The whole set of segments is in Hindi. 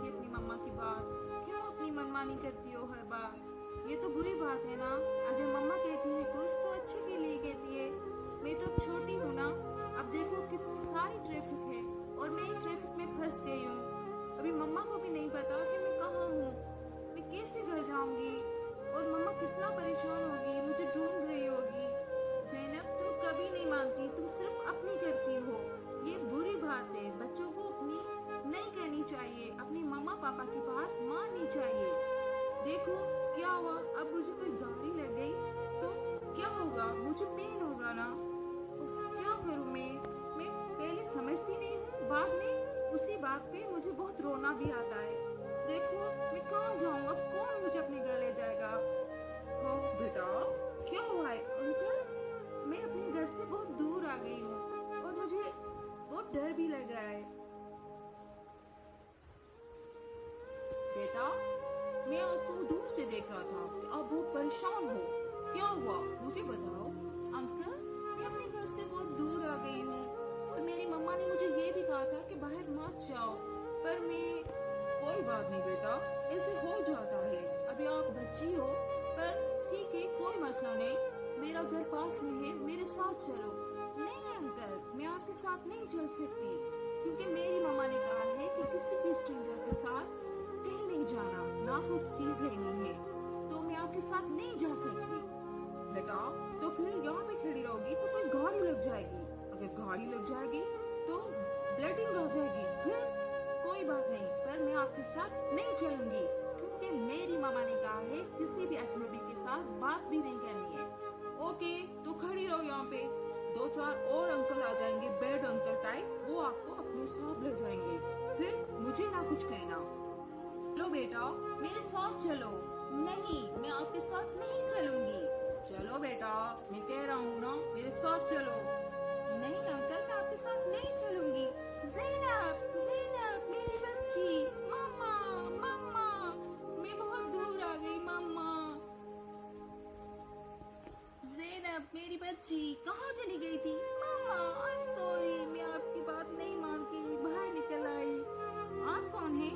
अपनी मम्मा की बात? क्यों अपनी मनमानी करती हो हर बार? ये तो बुरी बात है ना। अगर मम्मा कहती है कुछ तो अच्छे के लिए कहती है। मैं तो अब छोटी हूँ ना। अब देखो कितनी सारी ट्रैफिक है और मैं ट्रैफिक में फंस गई हूँ। अभी मम्मा को भी नहीं पता कि मैं कहाँ हूँ। मैं कैसे घर जाऊंगी और मम्मा कितना परेशान होगी, मुझे ढूंढ रही होगी। ज़ैनब, तुम कभी नहीं मानती, तुम सिर्फ अपनी करती हो। ये बुरी बात है। बच्चों को अपनी नहीं कहनी चाहिए, अपनी मम्मा पापा की बात माननी चाहिए। देखो क्या हुआ, अब मुझे कोई गाड़ी लग गई तो क्या होगा? मुझे पेन होगा ना। उफ, क्या करूं मैं पहले समझती नहीं हूँ, बाद में उसी बात पे मुझे बहुत रोना भी आता है। देखो मैं कहाँ जाऊँगा, कौन मुझे अपने घर ले जाएगा? ओ बेटा, क्या हुआ है अंकल? मैं अपने घर से बहुत दूर आ गई हूँ और मुझे बहुत डर भी लग रहा है। बेटा, मैं आपको दूर से देख रहा था कि आप बहुत परेशान हो। क्या हुआ मुझे बताओ। अंकल, मैं अपने घर से बहुत दूर आ गई हूँ और मेरी मम्मा ने मुझे ये भी कहा था कि बाहर मत जाओ, पर मैं। कोई बात नहीं बेटा, ऐसे हो जाता है। अभी आप बच्ची हो, पर ठीक है, कोई मसला नहीं। मेरा घर पास में है, मेरे साथ चलो। नहीं अंकल, मैं आपके साथ नहीं चल सकती, क्योंकि मेरी मम्मा ने कहा है कि किसी भी स्ट्रेंजर के साथ कहीं नहीं जाना, ना कुछ चीज लेनी है, तो मैं आपके साथ नहीं जा सकती। बेटा, तो फिर यहाँ पे खड़ी रहोगी तो कोई गाड़ी लग जाएगी। अगर गाड़ी लग जाएगी तो ब्लीडिंग हो जाएगी। फिर कोई बात नहीं, पर मैं आपके साथ नहीं चलूंगी, क्योंकि मेरी मामा ने कहा है किसी भी अजनबी के साथ बात भी नहीं करनी है। ओके, तो खड़ी रहो यहाँ पे। दो चार और अंकल आ जाएंगे, बैड अंकल टाइप, वो आपको अपने साथ ले जाएंगे। फिर मुझे ना कुछ कहना। चलो बेटा, मेरे साथ चलो। नहीं, मैं आपके साथ नहीं चलूंगी। चलो बेटा, मैं कह रहा हूँ ना, मेरे साथ चलो। नहीं अंकल, मैं आपके साथ नहीं चलूंगी। ज़ैनब, ज़ैनब मेरी बच्ची, मम्मा, मम्मा, मैं बहुत दूर आ गई मम्मा। ज़ैनब मेरी बच्ची कहाँ चली गई थी? मम्मा, आई एम सॉरी, मैं आपकी बात नहीं मान के बाहर निकल आई। आप कौन है?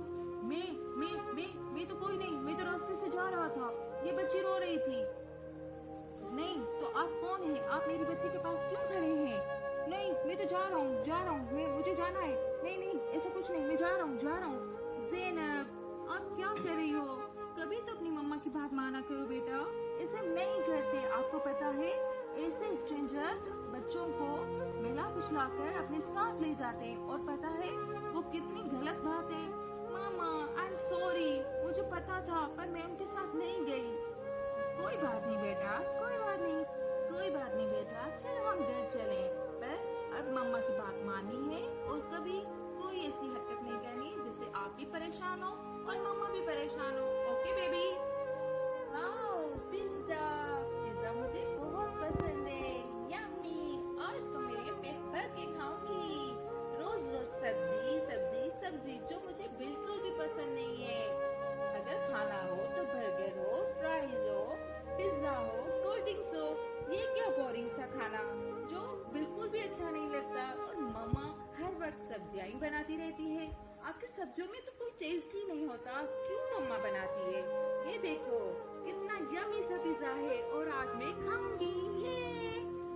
मैं तो कोई नहीं, मैं तो रास्ते से जा रहा था, ये बच्ची रो रही थी। नहीं तो आप कौन है? आप मेरी बच्ची के पास क्यों खड़े हैं? नहीं, मैं तो जा रहा हूँ, मैं मुझे जाना है। नहीं नहीं, ऐसा कुछ नहीं, मैं जा रहा हूँ। ज़ैनब, आप क्या कर रही हो? कभी तो अपनी मम्मा की बात माना करो बेटा, ऐसे नहीं करते। आपको पता है, ऐसे स्ट्रेंजर्स बच्चों को मिला कुचला कर अपने साथ ले जाते हैं, और पता है वो कितनी गलत बात है। मामा, आई एम सॉरी, मुझे पता था, पर मैं उनके साथ नहीं गई। कोई बात नहीं बेटा, कोई बात नहीं, कोई बात नहीं बेटा, चलो हम घर चलें। पर अब मम्मा की बात माननी है और कभी कोई ऐसी हरकत नहीं करनी जिससे आप भी परेशान हो और मम्मा भी परेशान हो। Okay baby? Wow, pizza, pizza मुझे बहुत पसंद है। यम्मी, आज तो मैं ये पेट भर के खाऊंगी। रोज रोज सब्जी सब्जी सब्जी, जो मुझे बिल्कुल भी पसंद नहीं है। अगर खाना हो तो बर्गर हो, फ्राइज हो, पिज्जा हो, कोल्ड ड्रिंक्स हो। ये क्या बोरिंग सा खाना जो बिल्कुल भी अच्छा नहीं लगता। और मम्मा हर वक्त सब्जियां ही बनाती रहती है। आखिर सब्जियों में तो कोई टेस्ट ही नहीं होता, क्यों मम्मा बनाती है? ये देखो कितना यमी सा पिज्जा है और आज मैं खाऊंगी ये।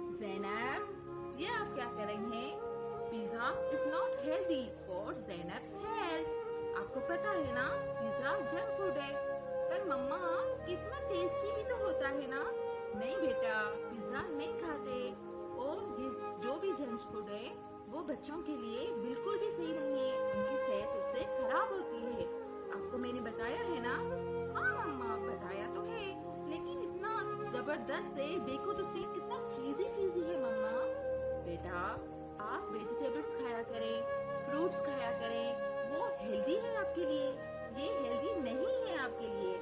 ज़ैनब, ये आप क्या कर रही हैं? Pizza is not healthy for Zainab's health. आपको पता है ना, पिज्जा जंक फूड है। पर मम्मा, कितना टेस्टी भी तो होता है ना। नहीं बेटा, पिज्जा नहीं खाते, और ये जो भी जंक फूड है वो बच्चों के लिए बिल्कुल भी सही नहीं है। उनकी सेहत उससे खराब होती है। आपको मैंने बताया है ना? हाँ मम्मा, बताया तो है, लेकिन इतना जबरदस्त है। देखो तो सही, कितना चीजी है मम्मा। बेटा, आप वेजिटेबल्स खाया करें, फ्रूट्स खाया करें, वो हेल्दी है आपके लिए। ये हेल्दी नहीं है आपके लिए।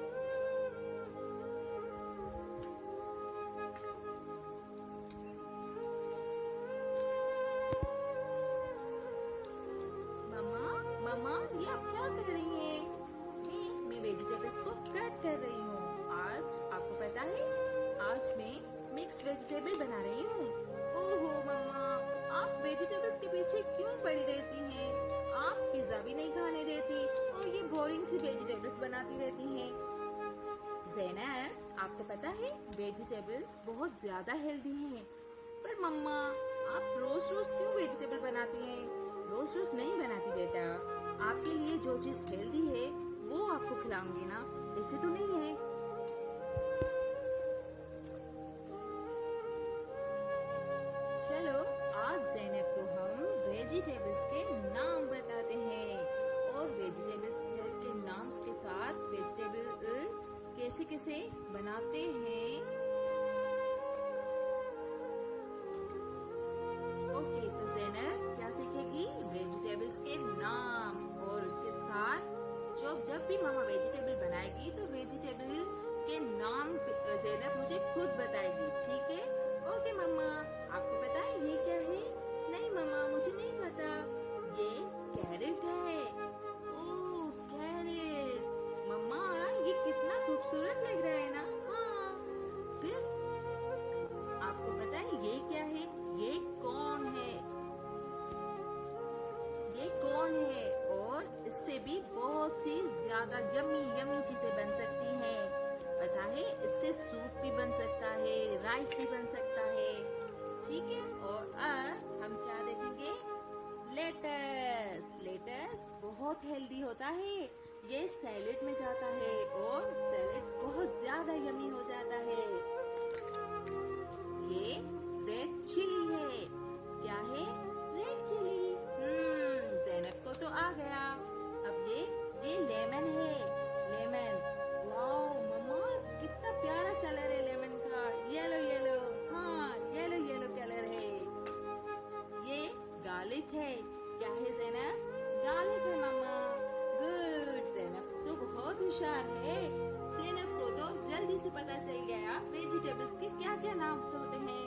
मम्मा, मम्मा, ये आप क्या कर रही हैं? मैं वेजिटेबल्स को कट कर रही हूँ। आज आपको पता है, आज मैं मिक्स वेजिटेबल बना रही हूँ। ओहो मम्मा, आप वेजिटेबल्स के पीछे क्यों पड़ी रहती हैं? आप पिज्जा भी नहीं खाने देती और ज़ैनब, आपको पता है वेजिटेबल्स बहुत ज्यादा हेल्दी हैं। पर मम्मा, आप रोज रोज क्यों वेजिटेबल बनाती हैं? रोज रोज नहीं बनाती बेटा। आपके लिए जो चीज हेल्दी है वो आपको खिलाऊंगी ना, ऐसे तो नहीं है। चलो, आज ज़ैनब को हम वेजिटेबल्स के नाम बताते हैं और वेजिटेबल के नाम के साथ वेजिटेबल कैसे कैसे बनाते हैं। ओके, तो ज़ैनब क्या सीखेगी? वेजिटेबल्स के नाम, और उसके साथ जब भी मामा वेजिटेबल बनाएगी तो वेजिटेबल के नाम ज़ैनब मुझे खुद बताएगी, ठीक है? ओके मम्मा, आपको पता है ये क्या है? नहीं मम्मा, मुझे नहीं पता। ये कैरेट है। ओह, कैरेट। मम्मा, ये कितना खूबसूरत लग रहा है ना? हाँ। फिर आपको पता है ये क्या है? ये कॉर्न है। ये कॉर्न है और इससे भी बहुत सी ज्यादा यम्मी यम्मी चीजें बन सकती हैं। पता है, इससे सूप भी बन सकता है, राइस भी बन सकता है, ठीक है? और अब हम क्या देखेंगे? लेटस। लेटस बहुत हेल्दी होता है। ये सैलेड में जाता है और सैलेड बहुत ज्यादा यम्मी हो जाता है। ये रेड चिली है। क्या है? Red chilli. ज़ैनब को तो आ गया। अब ये लेमन है। लेमन। वाओ मम्मा, कितना प्यारा कलर है लेमन का। Yellow yellow. हाँ, येलो येलो कलर है। ये गार्लिक है। क्या है ज़ैनब? गार्लिक है मम्मा। गुड। ज़ैनब तो बहुत होशियार है। ज़ैनब को तो जल्दी से पता चल गया वेजिटेबल्स के क्या क्या नाम होते हैं।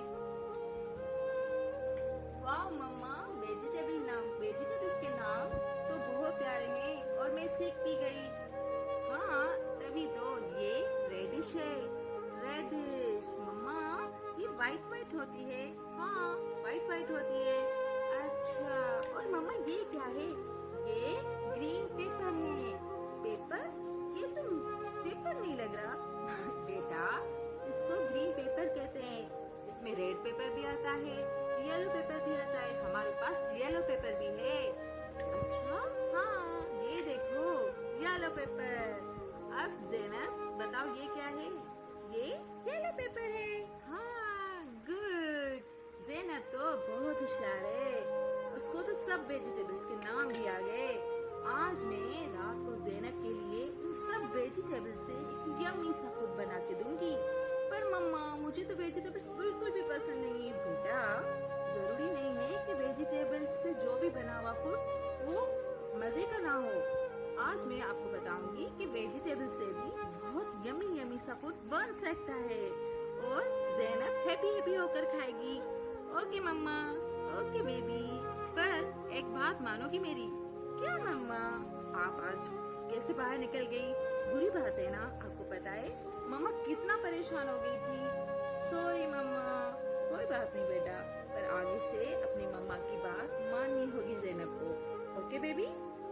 वाह मम्मा, वेजिटेबल्स के नाम तो बहुत प्यारे हैं और मैं सीख भी गई। हाँ, तभी तो ये रेडिश है। रेडिश। मम्मा, ये वाइट होती है। हाँ, वाइट होती है। अच्छा, और मम्मा ये क्या है? ये ग्रीन पेपर है। पेपर? ये तो पेपर नहीं लग रहा। बेटा, इसको ग्रीन पेपर कहते हैं। इसमें रेड पेपर भी आता है, येलो पेपर भी आता है। हमारे पास येलो पेपर भी है। अच्छा, हाँ, ये देखो येलो पेपर। अब ज़ैनब बताओ ये क्या है? ये येलो पेपर है। हाँ, गुड। ज़ैनब तो बहुत होशियार है। उसको तो सब वेजिटेबल्स के नाम भी आ गए। आज मैं रात को ज़ैनब के लिए इन सब वेजिटेबल्स से एक यम्मी सा फूड बना के दूंगी। पर मम्मा, मुझे तो वेजिटेबल्स बिल्कुल भी पसंद नहीं है। बेटा, जरूरी नहीं है कि वेजिटेबल्स से जो भी बना हुआ फूड वो मजे का ना हो। आज मैं आपको बताऊंगी कि वेजिटेबल्स से भी बहुत यम्मी सा फूड बन सकता है और ज़ैनब हैप्पी होकर खाएगी। ओके मम्मा। Okay baby. पर एक बात मानोगी मेरी? क्या मम्मा? आप आज कैसे बाहर निकल गई? बुरी बात है ना? आपको पता है मम्मा कितना परेशान हो गई थी। सॉरी मम्मा। कोई बात नहीं बेटा, पर आगे से अपनी मम्मा की बात माननी होगी ज़ैनब को। Okay baby?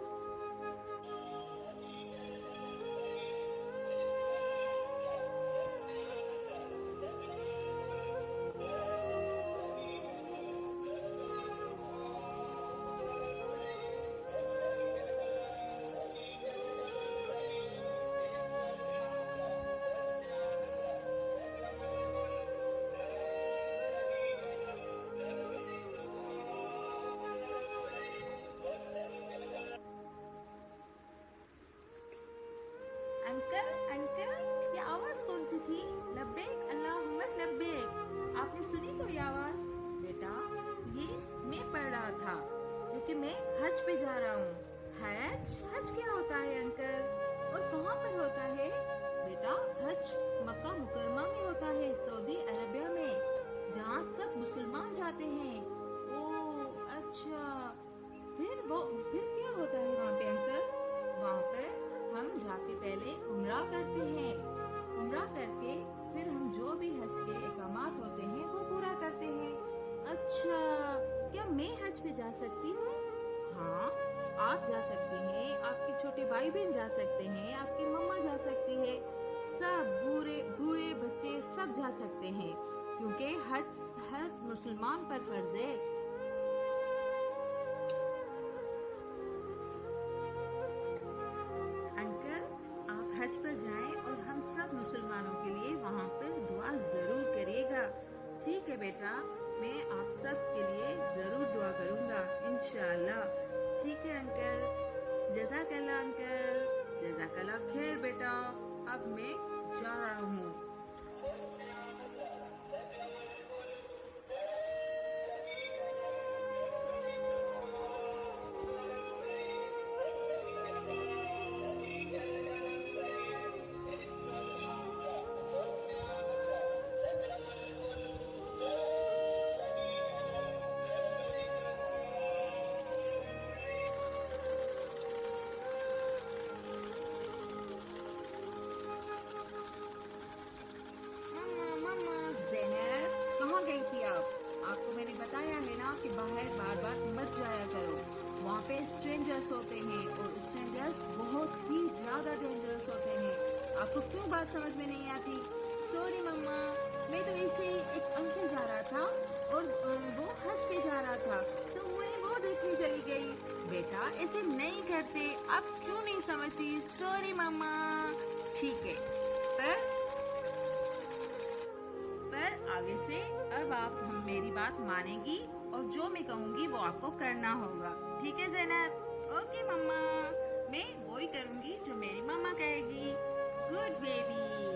अंकल, अंकल, ये आवाज कौन सी थी? लब्बैक अल्लाहुम्मा लब्बैक। आपने सुनी कोई आवाज? बेटा, ये मैं पढ़ रहा था क्योंकि मैं हज पे जा रहा हूँ। हज? हज क्या होता है अंकल? और कहाँ पर होता है? बेटा, हज मक्का मुकरमा में होता है, सऊदी अरबिया में, जहाँ सब मुसलमान जाते हैं। ओह अच्छा, फिर क्या होता है वहाँ पे अंकल? वहाँ पर हम जाके पहले उम्रा करते हैं। उम्रा करके फिर हम जो भी हज के इकामात होते हैं वो पूरा करते हैं। अच्छा, क्या मैं हज पे जा सकती हूँ? हाँ, आप जा सकती हैं, आपके छोटे भाई बहन जा सकते हैं, आपकी मम्मा जा सकती है, सब जा सकते हैं, क्योंकि हज हर मुसलमान पर फर्ज है। अंकल, आप हज पर जाएं और हम सब मुसलमानों के लिए वहाँ पर दुआ जरूर करिएगा। ठीक है बेटा, मैं आप सब के लिए जरूर दुआ करूँगा इंशाअल्लाह। ठीक है अंकल, जज़ाकल्लाह अंकल, जज़ाकल्लाह खैर बेटा, अब मैं जा रहा हूँ। आपको मैंने बताया है ना कि बाहर बार बार मत जाया करो, वहाँ पे स्ट्रेंजर्स होते हैं और स्ट्रेंजर्स बहुत ही ज्यादा डेंजरस होते हैं। आपको क्यों बात समझ में नहीं आती? सॉरी मम्मा, मैं तो ऐसे ही एक अंकल जा रहा था और वो हज पे जा रहा था तो मैं वो देखने चली गई। बेटा ऐसे नहीं करते, अब क्यों नहीं समझती? सॉरी मम्मा। ठीक है, पर आगे से अब आप मेरी बात मानेगी और जो मैं कहूँगी वो आपको करना होगा। ठीक है ज़ैनब? ओके मम्मा, मैं वही करूँगी जो मेरी मम्मा कहेगी। Good baby.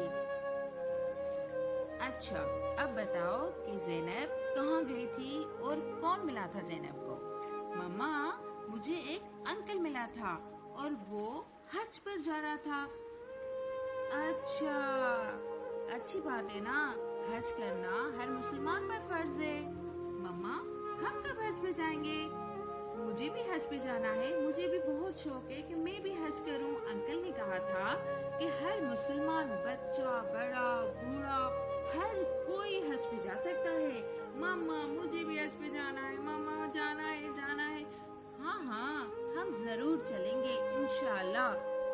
अच्छा, अब बताओ कि ज़ैनब कहाँ गई थी और कौन मिला था ज़ैनब को? मम्मा, मुझे एक अंकल मिला था और वो हज पर जा रहा था। अच्छा, अच्छी बात है ना, हज करना हर मुसलमान पर फर्ज है। मम्मा, हम कब हज पे जाएंगे? मुझे भी हज पे जाना है, मुझे भी बहुत शौक है कि मैं भी हज करूं। अंकल ने कहा था कि हर मुसलमान, बच्चा, बड़ा, बूढ़ा, हर कोई हज पे जा सकता है। मम्मा, मुझे भी हज पे जाना है, मम्मा जाना है, जाना है। हाँ हाँ, हम जरूर चलेंगे इंशाअल्लाह।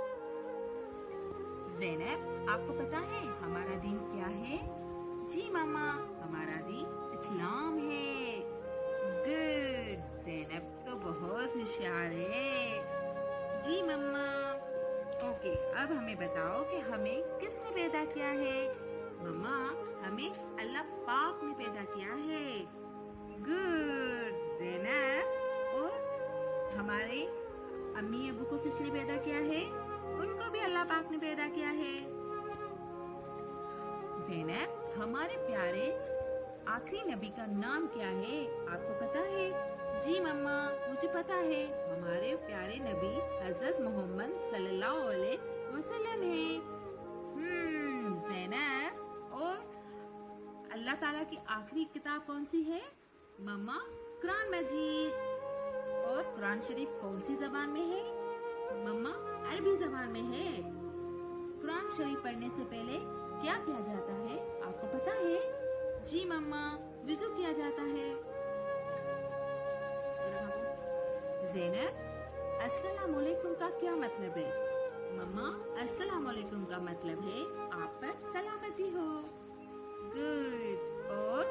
ज़ैनब, आपको पता है हमारा दीन क्या है? जी मम्मा, हमारा दीन इस्लाम है। गुड, ज़ैनब तो बहुत होशियार है। जी मम्मा। ओके, अब हमें बताओ कि हमें किसने पैदा किया है? मम्मा, हमें अल्लाह पाक ने पैदा किया है। गुड ज़ैनब। और हमारे अम्मी अबू को किसने पैदा किया है? उनको भी अल्लाह पाक ने पैदा किया है। ज़ैनब, हमारे प्यारे आखिरी नबी का नाम क्या है? आपको पता है? जी मम्मा, मुझे पता है, हमारे प्यारे नबी हजरत मोहम्मद सल्लल्लाहु अलैहि वसल्लम है। ज़ैनब, और अल्लाह ताला की आखिरी किताब कौन सी है? मम्मा, कुरान मजीद। और कुरान शरीफ कौन सी जबान में है? मम्मा, अरबी जबान में है। कुरान शरीफ पढ़ने से पहले क्या किया जाता है? आपको पता है? जी मम्मा, वुज़ू किया जाता है। ज़ैनब, अस्सलाम वालेकुम का क्या मतलब है? मम्मा, अस्सलाम वालेकुम का मतलब है आप पर सलामती हो। गुड। और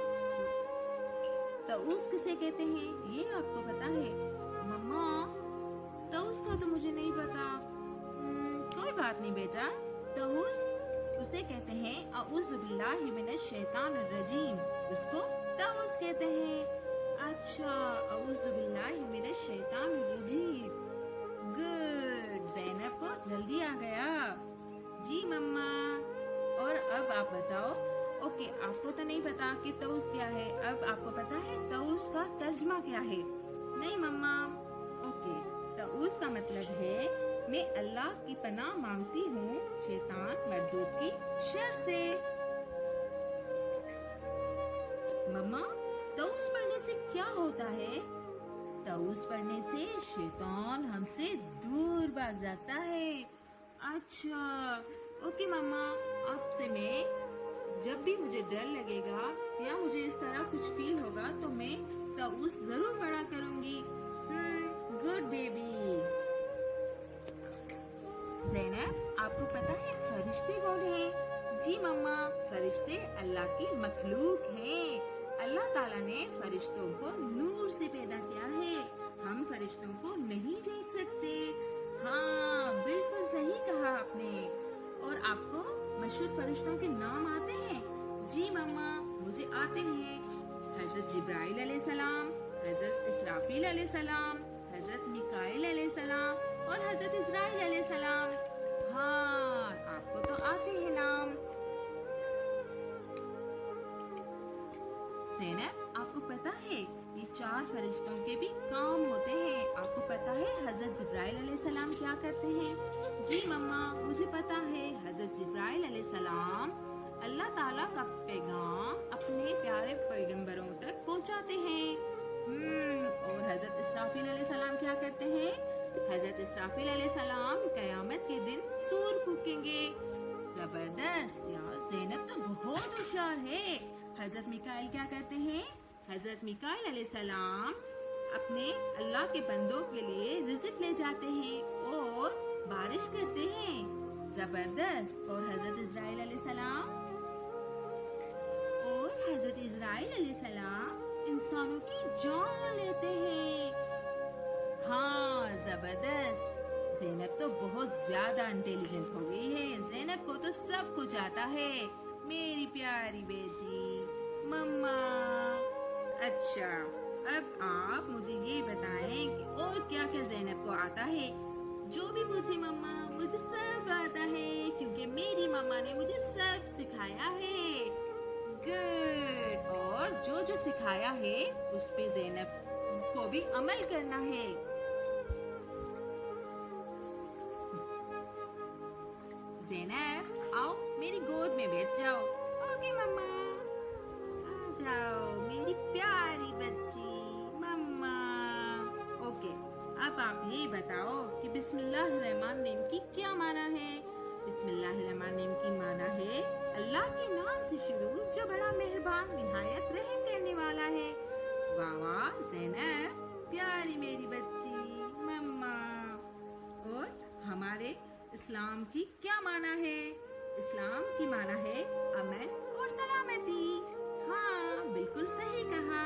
तऊस किसे कहते हैं? ये आपको पता है? मम्मा, तऊस का तो मुझे नहीं पता। कोई बात नहीं बेटा, तऊस उसे कहते हैं अऊज़ु बिल्लाहि मिनश शैतानिर रजीम, उसको तऊस कहते हैं। अच्छा, अऊज़ु बिल्लाहि मिनश शैतानिर रजीम। गुड, ज़ैनब को जल्दी आ गया। जी मम्मा। और अब आप बताओ। ओके, आपको तो नहीं पता कि तऊस क्या है, अब आपको पता है तऊस का तर्जमा क्या है? नहीं मम्मा। ओके, तऊस का मतलब है मैं अल्लाह की पनाह मांगती हूँ शैतान मर्दूद की शर से। मम्मा, तऊस पढ़ने से क्या होता है? तऊस पढ़ने से शैतान हमसे दूर भाग जाता है। अच्छा, ओके मम्मा, आपसे मैं जब भी मुझे डर लगेगा या मुझे इस तरह कुछ फील होगा तो मैं तऊस जरूर पढ़ा करूँगी। Good baby. ज़ैनब, आपको पता है फरिश्ते कौन है? जी मम्मा, फरिश्ते फरिश्ते अल्लाह की मखलूक हैं। अल्लाह ताला ने फरिश्तों को नूर से पैदा किया है। हम फरिश्तों को नहीं देख सकते। हाँ, बिल्कुल सही कहा आपने। और आपको मशहूर फरिश्तों के नाम आते हैं? जी मम्मा, मुझे आते हैं। हजरत जिब्राइल अलैहिस्सलाम, हजरत इसराफील अलैहिस्सलाम, हजरत मिकाइल अलैहिस्सलाम और हजरत इजराइल अलैहिस्सलाम। हाँ, आपको तो आते हैं नाम। ज़ैनब, आपको पता है ये 4 फरिश्तों के भी काम होते हैं। आपको पता है हजरत जिब्राइल अलैहिस्सलाम क्या करते हैं? जी मम्मा, मुझे पता है। हजरत जिब्राइल अलैहिस्सलाम अल्लाह ताला का पैगाम अपने प्यारे पैगंबरों तक पहुंचाते हैं। और हजरत इसराफील अलैहिस्सलाम क्या करते हैं? हजरत इसराफील अलैहिस्सलाम कयामत के दिन सूर फूकेंगे। जबरदस्त यार, ज़ैनब तो बहुत होशियार है। हजरत मिकाइल क्या करते हैं? हजरत मिकाइल अलैहिस्सलाम अपने अल्लाह के बंदों के लिए रिज़्क ले जाते हैं और बारिश करते हैं। जबरदस्त। और हजरत इजराइल अलैहिस्सलाम इंसानों की जान लेते हैं। हाँ, जबरदस्त। ज़ैनब तो बहुत ज्यादा इंटेलिजेंट हो गई है। ज़ैनब को तो सब कुछ आता है, मेरी प्यारी बेटी मम्मा। अच्छा, अब आप मुझे ये बताएं कि और क्या क्या ज़ैनब को आता है? जो भी पूछे मम्मा, मुझे सब आता है क्योंकि मेरी मम्मा ने मुझे सब सिखाया है। गुड। और जो जो सिखाया है उस पे ज़ैनब को भी अमल करना है। ज़ैनब, आओ मेरी गोद में बैठ जाओ। ओके मम्मा, आ जाओ मेरी प्यारी बच्ची मम्मा। ओके, अब आप ये बताओ कि बिस्मिल्लाहिर्रहमानिर्रहीम की क्या माना है? बिस्मिल्लाहिर्रहमानिर्रहीम की माना है अल्लाह के नाम से शुरू जो बड़ा मेहरबान निहायत रहम करने वाला है। वाह वाह ज़ैनब, प्यारी मेरी बच्ची मम्मा। और हमारे इस्लाम की क्या माना है? इस्लाम की माना है अमन और सलामती। हाँ, बिल्कुल सही कहा।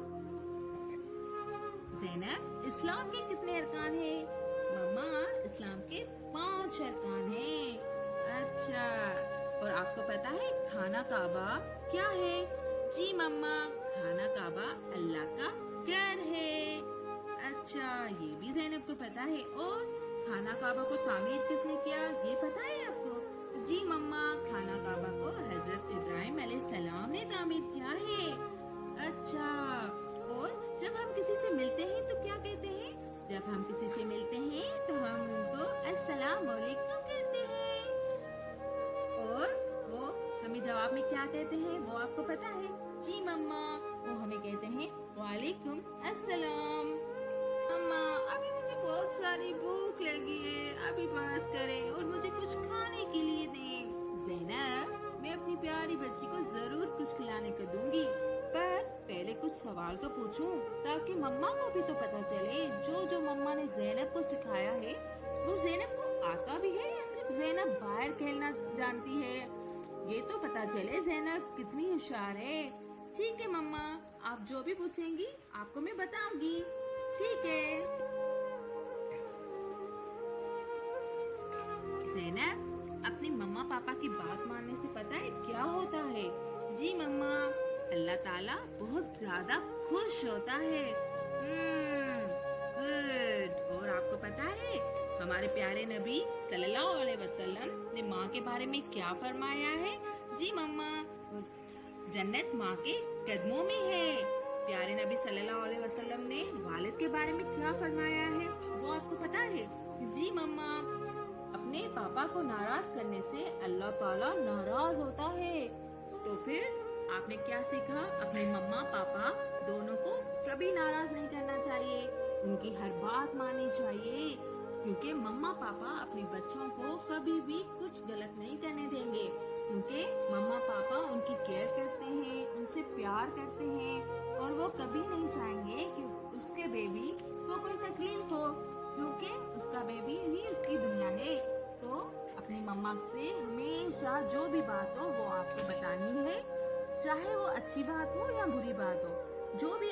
ज़ैनब, इस्लाम के कितने अरकान हैं? मम्मा, इस्लाम के 5 अरकान हैं। अच्छा, और आपको पता है खाना काबा क्या है? जी मम्मा, खाना काबा अल्लाह का घर है। अच्छा, ये भी ज़ैनब को पता है। और खाना काबा को तामीर किसने किया, ये पता है आपको? जी मम्मा, खाना काबा को हजरत इब्राहिम अलैहिस्सलाम ने तामीर किया है। अच्छा, और जब हम किसी से मिलते हैं तो क्या कहते हैं? जब हम किसी से मिलते हैं तो हम उनको अस्सलाम वालेकुम कहते हैं। और वो हमें जवाब में क्या कहते हैं, वो आपको पता है? जी मम्मा, वो हमें कहते हैं वालेकुम अस्सलाम। मम्मा, अभी मुझे बहुत सारी भूख लगी है, अभी बस करें और मुझे कुछ खाने के लिए दें। ज़ैनब, मैं अपनी प्यारी बच्ची को जरूर कुछ खिलाने को दूंगी, पर पहले कुछ सवाल तो पूछूं ताकि मम्मा को भी तो पता चले जो जो मम्मा ने ज़ैनब को सिखाया है वो ज़ैनब को आता भी है या सिर्फ ज़ैनब बाहर खेलना जानती है। ये तो पता चले ज़ैनब कितनी होशियार है। ठीक है मम्मा, आप जो भी पूछेंगी आपको मैं बताऊंगी। ठीक है। ज़ैनब, अपनी मम्मा पापा की बात मानने से पता है क्या होता है? जी मम्मा, अल्लाह ताला बहुत ज्यादा खुश होता है। गुड। और आपको पता है हमारे प्यारे नबी सल्लल्लाहु अलैहि वसल्लम ने माँ के बारे में क्या फरमाया है? जी मम्मा, जन्नत माँ के कदमों में है। प्यारे नबी सल्लल्लाहु अलैहि वसल्लम ने वालिद के बारे में क्या फरमाया है, वो आपको पता है? जी मम्मा, अपने पापा को नाराज करने से अल्लाह ताला नाराज होता है। तो फिर आपने क्या सीखा? अपने मम्मा पापा दोनों को कभी नाराज नहीं करना चाहिए, उनकी हर बात माननी चाहिए, क्योंकि मम्मा पापा अपने बच्चों को कभी भी कुछ गलत नहीं करने देंगे, क्योंकि मम्मा पापा उनकी केयर करते हैं, उनसे प्यार करते हैं और वो कभी नहीं चाहेंगे कि उसके बेबी को कोई तकलीफ हो, क्योंकि उसका बेबी ही उसकी दुनिया है। तो अपनी मम्मा से हमेशा हमेशा जो भी बात हो वो आपको बतानी है, चाहे वो अच्छी बात हो या बुरी बात हो। जो भी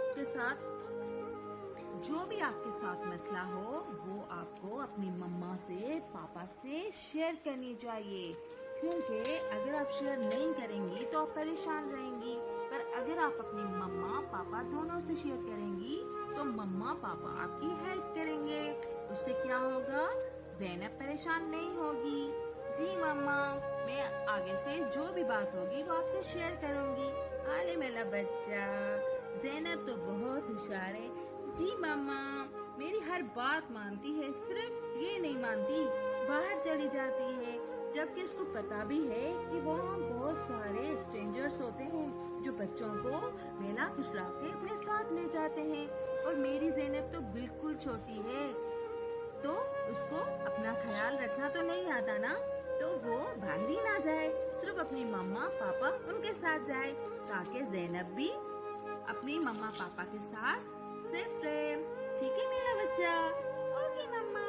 आपके साथ मसला हो वो आपको अपनी मम्मा से, पापा से शेयर करनी चाहिए, क्योंकि अगर आप शेयर नहीं करेंगी तो आप परेशान रहेंगी। पर अगर आप अपनी मम्मा पापा दोनों से शेयर करेंगी तो मम्मा पापा आपकी हेल्प करेंगे। उससे क्या होगा, ज़ैनब परेशान नहीं होगी। जी मम्मा, मैं आगे से जो भी बात होगी वो आपसे शेयर करूंगी। अरे मेरा बच्चा, ज़ैनब तो बहुत होशियार है। जी मम्मा, मेरी हर बात मानती है, सिर्फ ये नहीं मानती, बाहर चली जाती है, जबकि उसको पता भी है कि वहाँ बहुत सारे स्ट्रेंजर्स होते हैं जो बच्चों को मेला फुसला के अपने साथ ले जाते हैं। और मेरी ज़ैनब तो बिल्कुल छोटी है, तो उसको अपना ख्याल रखना तो नहीं आता ना, तो वो बाहर ही ना जाए, सिर्फ अपनी मम्मा पापा उनके साथ जाए, ताकि ज़ैनब भी अपनी मम्मा पापा के साथ सेफ रहे। ठीक है मेरा बच्चा? ओके मम्मा।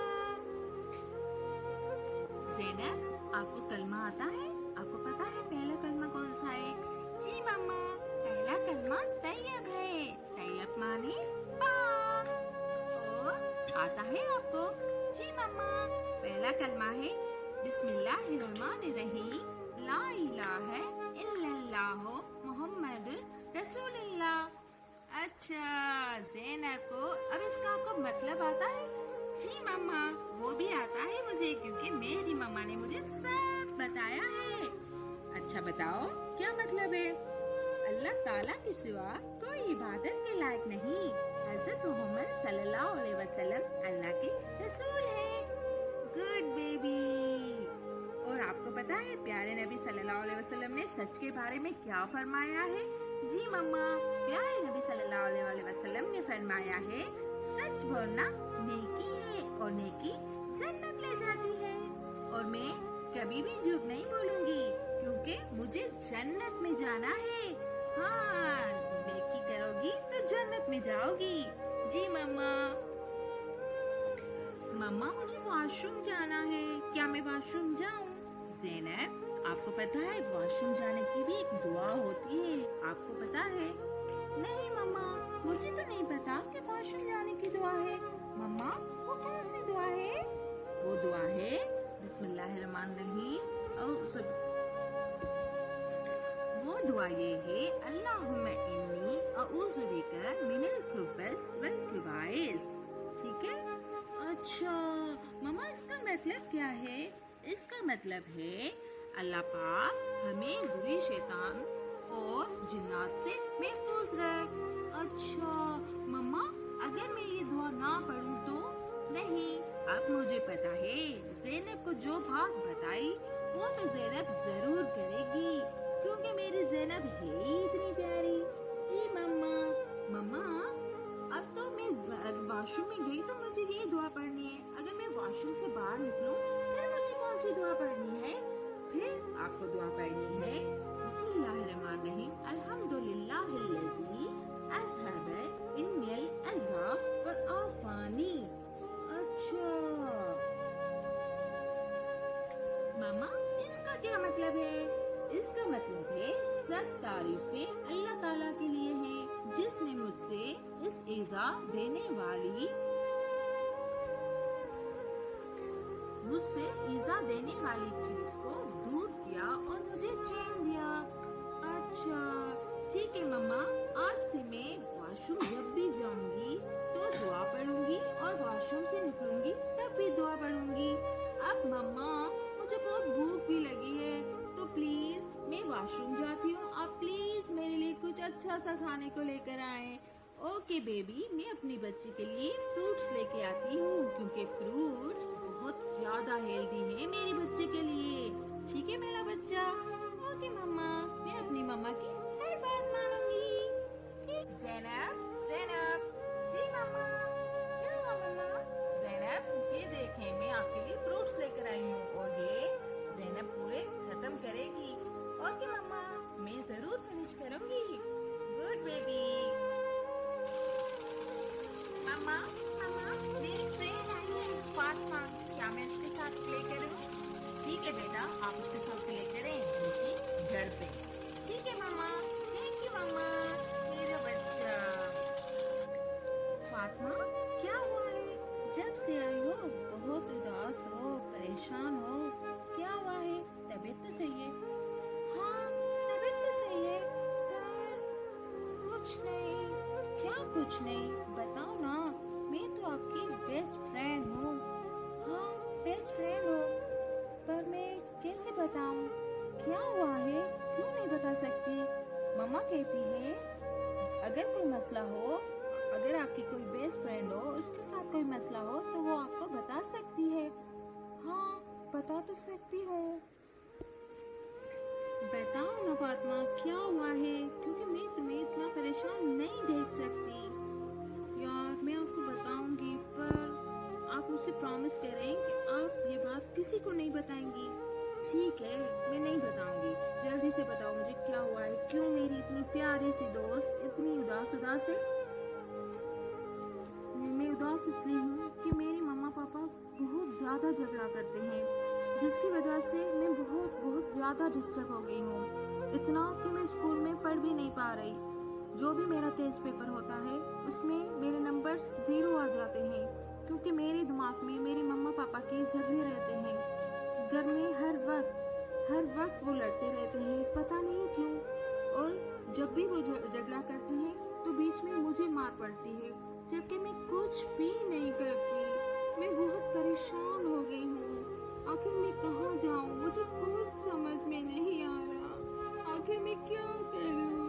ज़ैनब, आपको कलमा आता है? आपको पता है पहला कलमा कौन सा है? जी मम्मा, पहला कलमा तैयब है। तैयब माने पाक। और आता है आपको? जी मम्मा, पहला कलमा है बिस्मिल्लाहिर्रहमानिर्रहीम, ला इलाहा इल्लल्लाह मुहम्मदुर रसूलुल्लाह। अच्छा ज़ैनब को अब इसका आपको मतलब आता है? जी मम्मा, वो भी आता है मुझे, क्योंकि मेरी मम्मा ने मुझे सब बताया है। अच्छा बताओ क्या मतलब है? अल्लाह ताला के सिवा कोई इबादत के लायक नहीं, हज़रत मोहम्मद सल्लल्लाहु अलैहि वसल्लम अल्लाह के रसूल हैं। Good baby. और आपको पता है प्यारे नबी सल्लल्लाहु अलैहि वसल्लम ने सच के बारे में क्या फरमाया है? जी मम्मा, प्यारे नबी सल्लल्लाहु अलैहि वसल्लम ने फरमाया है, सच बोलना नेकी है और नेकी जन्नत ले जाती है। और मैं कभी भी झूठ नहीं बोलूंगी, क्योंकि मुझे जन्नत में जाना है। हाँ, नेकी करोगी तो जन्नत में जाओगी। जी मम्मा। मम्मा, मुझे वॉशरूम जाना है, क्या मैं वॉशरूम जाऊँ? ज़ैनब, आपको पता है वॉशरूम जाने की भी एक दुआ होती है, आपको पता है? नहीं मम्मा, मुझे तो नहीं पता कि वॉशरूम जाने की दुआ है। मम्मा, वो कौन सी दुआ है? वो दुआ है बिस्मिल्लाहिर्रहमानिर्रहीम। वो दुआ ये है, अल्लाहुम्मा इन्नी अऊज़ु बिका मिनल खुब्स वल खुबाइस। ठीक है? अच्छा मम्मा, इसका मतलब क्या है? इसका मतलब है अल्लाह पाक हमें बुरे शैतान और जिन्नात से महफूज रखे। अच्छा मम्मा, अगर मैं ये दुआ ना पढ़ूं तो? नहीं, अब मुझे पता है ज़ैनब को जो बात बताई वो तो ज़ैनब जरूर करेगी, क्योंकि मेरी ज़ैनब है ही इतनी प्यारी। जी मम्मा। मम्मा, अब तो मैं वॉशरूम में गई तो मुझे ये दुआ पढ़नी है, अगर मैं वॉशरूम से बाहर निकलूं फिर मुझे कौन सी दुआ पढ़नी है? फिर आपको दुआ पढ़नी है बिस्मिल्लाहिर्रहमानिर्रहीम, अल्हम्दुलिल्लाहिल्लज़ी अज़हब इन्नल अज़ा व आफ़ानी। अच्छा मामा, इसका क्या मतलब है? इसका मतलब है सब तारीफें अल्लाह ताला के लिए हैं, जिसने मुझसे इस ईज़ा देने वाली चीज को दूर किया और मुझे चैन दिया। अच्छा ठीक है मम्मा, आज से मैं वॉशरूम जब भी जाऊंगी तो दुआ पढ़ूंगी और वॉशरूम से निकलूंगी तब भी दुआ पढ़ूंगी। अब मम्मा, मुझे बहुत भूख भी लगी है, तो प्लीज मैं वॉशरूम जाती हूँ, आप प्लीज मेरे लिए कुछ अच्छा सा खाने को लेकर आए। ओके बेबी, मैं अपनी बच्ची के लिए फ्रूट्स लेके आती हूँ, क्योंकि फ्रूट्स बहुत ज्यादा हेल्दी है मेरी बच्चे के लिए। ठीक है मेरा बच्चा? ओके मम्मा, मैं अपनी मम्मा की हर बात मानूंगी। ज़ैनब, ज़ैनब। जी मम्मा। क्या हुआ मम्मा? ज़ैनब, ये देखें, मैं आपके लिए फ्रूट्स लेकर आई हूँ और ये ज़ैनब पूरे खत्म करेगी। ओके मम्मा, मैं जरूर फिनिश करूंगी। Good baby. मम्मा, मम्मा, मेरी फ्रेंड आई है फातिमा, क्या मैं उसके साथ प्ले करूं? ठीक है बेटा, आप उसके साथ प्ले करें लेकिन घर पे। ठीक है मामा, थैंक यू मामा, मेरा बच्चा। फातिमा, क्या हुआ है? जब से आई हो बहुत उदास हो, परेशान हो, क्या हुआ है? तबीयत तो सही है? हाँ, तबीयत तो सही है, पर कुछ नहीं। क्या कुछ नहीं? बताओ ना, मैं तो आपकी बेस्ट फ्रेंड हूँ। हाँ, बेस्ट फ्रेंड हो, पर मैं कैसे बताऊँ? क्या हुआ है? क्यों नहीं बता सकती? मम्मा कहती है अगर कोई मसला हो, अगर आपकी कोई बेस्ट फ्रेंड हो, उसके साथ कोई मसला हो तो वो आपको बता सकती है। हाँ, बता तो सकती हूँ। बताओ ना फातिमा, क्या हुआ है? क्योंकि मैं तुम्हें इतना परेशान नहीं देख सकती। यार, मैं आपको बताऊंगी, पर आप मुझसे प्रॉमिस करें कि आप ये बात किसी को नहीं बताएंगी। ठीक है, मैं नहीं बताऊंगी। जल्दी से बताओ मुझे क्या हुआ है? क्यों मेरी इतनी प्यारी सी दोस्त इतनी उदास उदास है? मैं उदास इसलिए हूँ कि मेरे मम्मा पापा बहुत ज़्यादा झगड़ा करते हैं, जिसकी वजह से मैं बहुत ज़्यादा डिस्टर्ब हो गई हूँ। इतना कि मैं स्कूल में पढ़ भी नहीं पा रही। जो भी मेरा टेस्ट पेपर होता है उसमें मेरे नंबर्स 0 आ जाते हैं, क्योंकि मेरे दिमाग में मेरे मम्मा पापा के झगड़े रहते हैं। घर में हर वक्त वो लड़ते रहते हैं, पता नहीं क्यों। और जब भी वो झगड़ा करते हैं तो बीच में मुझे मार पड़ती है, जबकि मैं कुछ भी नहीं करती। मैं बहुत परेशान हो गई हूँ। आखिर मैं कहाँ जाऊँ? मुझे कुछ समझ में नहीं आ रहा। आखिर मैं क्या करूँ?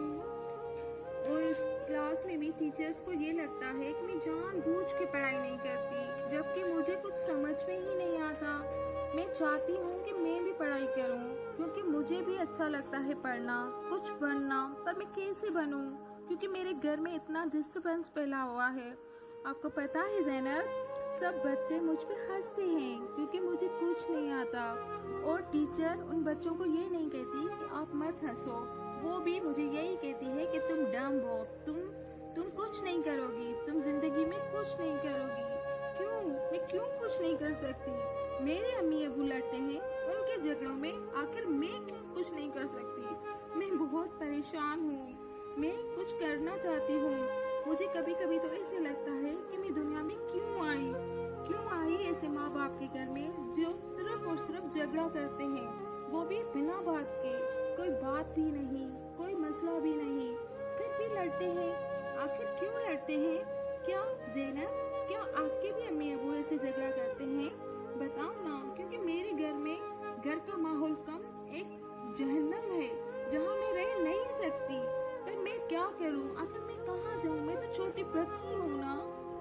और उस क्लास में भी टीचर्स को ये लगता है कि मैं जानबूझ के पढ़ाई नहीं करती, जबकि मुझे कुछ समझ में ही नहीं आता। मैं चाहती हूँ कि मैं भी पढ़ाई करूँ, क्योंकि मुझे भी अच्छा लगता है पढ़ना, कुछ बनना, पर मैं कैसे बनूँ? क्योंकि मेरे घर में इतना डिस्टरबेंस फैला हुआ है। आपको पता है ज़ैनब, सब बच्चे मुझ पे हंसते हैं क्योंकि मुझे कुछ नहीं आता। और टीचर उन बच्चों को ये नहीं कहती कि आप मत हंसो, वो भी मुझे यही कहती है कि तुम डम हो, तुम कुछ नहीं करोगी, तुम जिंदगी में कुछ नहीं करोगी। क्यों? मैं क्यों कुछ नहीं कर सकती? मेरे अम्मी अबू लड़ते हैं, उनके झगड़ों में आखिर मैं क्यों कुछ नहीं कर सकती? मैं बहुत परेशान हूँ, मैं कुछ करना चाहती हूँ। मुझे कभी कभी तो ऐसे लगता है कि मैं दुनिया में क्यों आई ऐसे माँ बाप के घर में जो सिर्फ और सिर्फ झगड़ा करते हैं, वो भी बिना बात के। कोई बात भी नहीं, कोई मसला भी नहीं, फिर भी लड़ते हैं। आखिर क्यों लड़ते हैं? क्या ज़ैनब, क्या आपके भी अम्मी अबू ऐसे झगड़ा करते हैं? बताओ ना, क्योंकि मेरे घर में घर का माहौल कम एक जहन्नम है जहाँ मैं रह नहीं सकती। पर मैं क्या करूँ? आखिर मैं कहाँ जाऊँ? मैं तो छोटी बच्ची हूँ ना।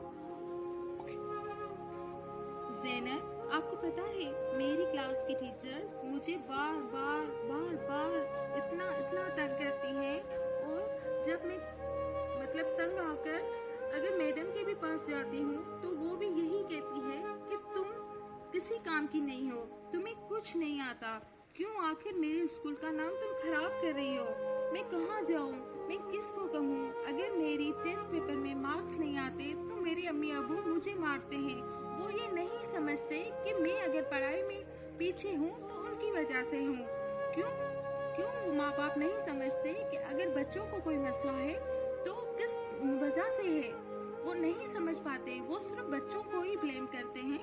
ज़ैनब, आपको पता है मेरी क्लास की टीचर मुझे बार बार इतना तंग करती हैं। और जब मैं तंग आकर अगर मैडम के भी पास जाती हूँ तो वो भी यही कहती है कि तुम किसी काम की नहीं हो, तुम्हें कुछ नहीं आता। क्यों? आखिर मेरे स्कूल का नाम तुम खराब कर रही हो। मैं कहाँ जाऊँ? मैं किसको कहूँ? अगर मेरी टेस्ट पेपर में मार्क्स नहीं आते तो मेरे अम्मी अबू मुझे मारते हैं। वो ये नहीं समझते कि मैं अगर पढ़ाई में पीछे हूँ तो उनकी वजह से हूँ। क्यों वो माँ बाप नहीं समझते कि अगर बच्चों को कोई मसला है तो किस वजह से है? वो नहीं समझ पाते, वो सिर्फ बच्चों को ही ब्लेम करते हैं।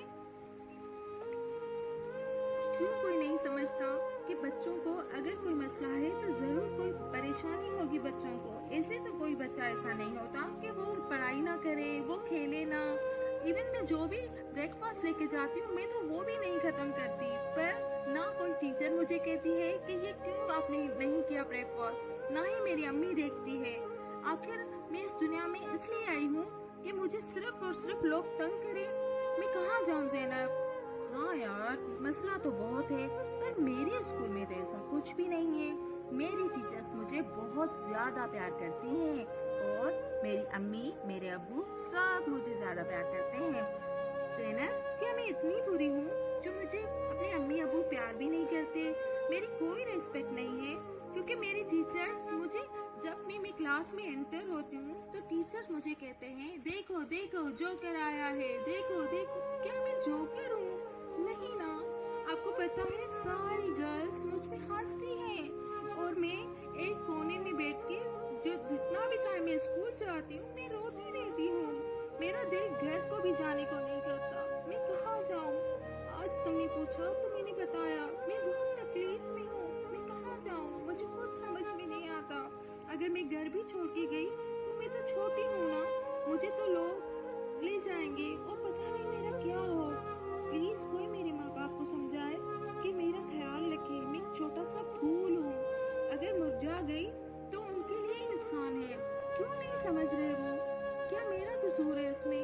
क्यों कोई नहीं समझता कि बच्चों को अगर कोई मसला है तो जरूर कोई परेशानी होगी बच्चों को। ऐसे तो कोई बच्चा ऐसा नहीं होता कि वो पढ़ाई ना करे, वो खेले ना। इवन मैं जो भी ब्रेकफास्ट लेके जाती हूँ मैं तो वो भी नहीं खत्म करती, पर ना कोई टीचर मुझे कहती है कि ये क्यों आपने नहीं किया ब्रेकफास्ट, ना ही मेरी अम्मी देखती है। आखिर मैं इस दुनिया में इसलिए आई हूँ कि मुझे सिर्फ और सिर्फ लोग तंग करें। मैं कहाँ जाऊँ ज़ैनब? हाँ यार, मसला तो बहुत है, पर मेरे स्कूल में तो ऐसा कुछ भी नहीं है। मेरी टीचर्स मुझे बहुत ज्यादा प्यार करती हैं और मेरी अम्मी मेरे अब्बू सब मुझे ज्यादा प्यार करते हैं। ज़ैनब, क्या मैं इतनी बुरी हूँ जो मुझे अपने अम्मी अब्बू प्यार भी नहीं करते? मेरी कोई रिस्पेक्ट नहीं है, क्योंकि मेरी टीचर्स मुझे जब भी मैं क्लास में एंटर होती हूँ तो टीचर्स मुझे कहते हैं देखो देखो जोकर आया है, देखो देखो। क्या मैं जोकर हूँ? नहीं ना। आपको पता है सारी गर्ल्स मुझ पे हंसती हैं और मैं एक कोने में बैठ के जो जितना भी टाइम मैं स्कूल जाती हूँ मैं रोती रहती हूँ। मेरा दिल घर को भी जाने को नहीं करता। मैं कहाँ जाऊँ? आज तुमने पूछा तो मैंने बताया मैं बहुत तकलीफ में हूँ। मैं कहाँ जाऊँ? मुझे कुछ समझ में नहीं आता। अगर मैं घर भी छोड़ के गई तो मैं तो छोटी हूँ ना, मुझे तो लोग ले जाएंगे और पता नहीं मेरा क्या हो। प्लीज कोई मेरे माँ बाप को समझाए कि मेरा ख्याल रखे। मैं एक छोटा सा फूल हूँ, अगर मुरझा गई तो उनके लिए ही नुकसान है। क्यों नहीं समझ रहे वो? क्या मेरा कसूर है इसमें?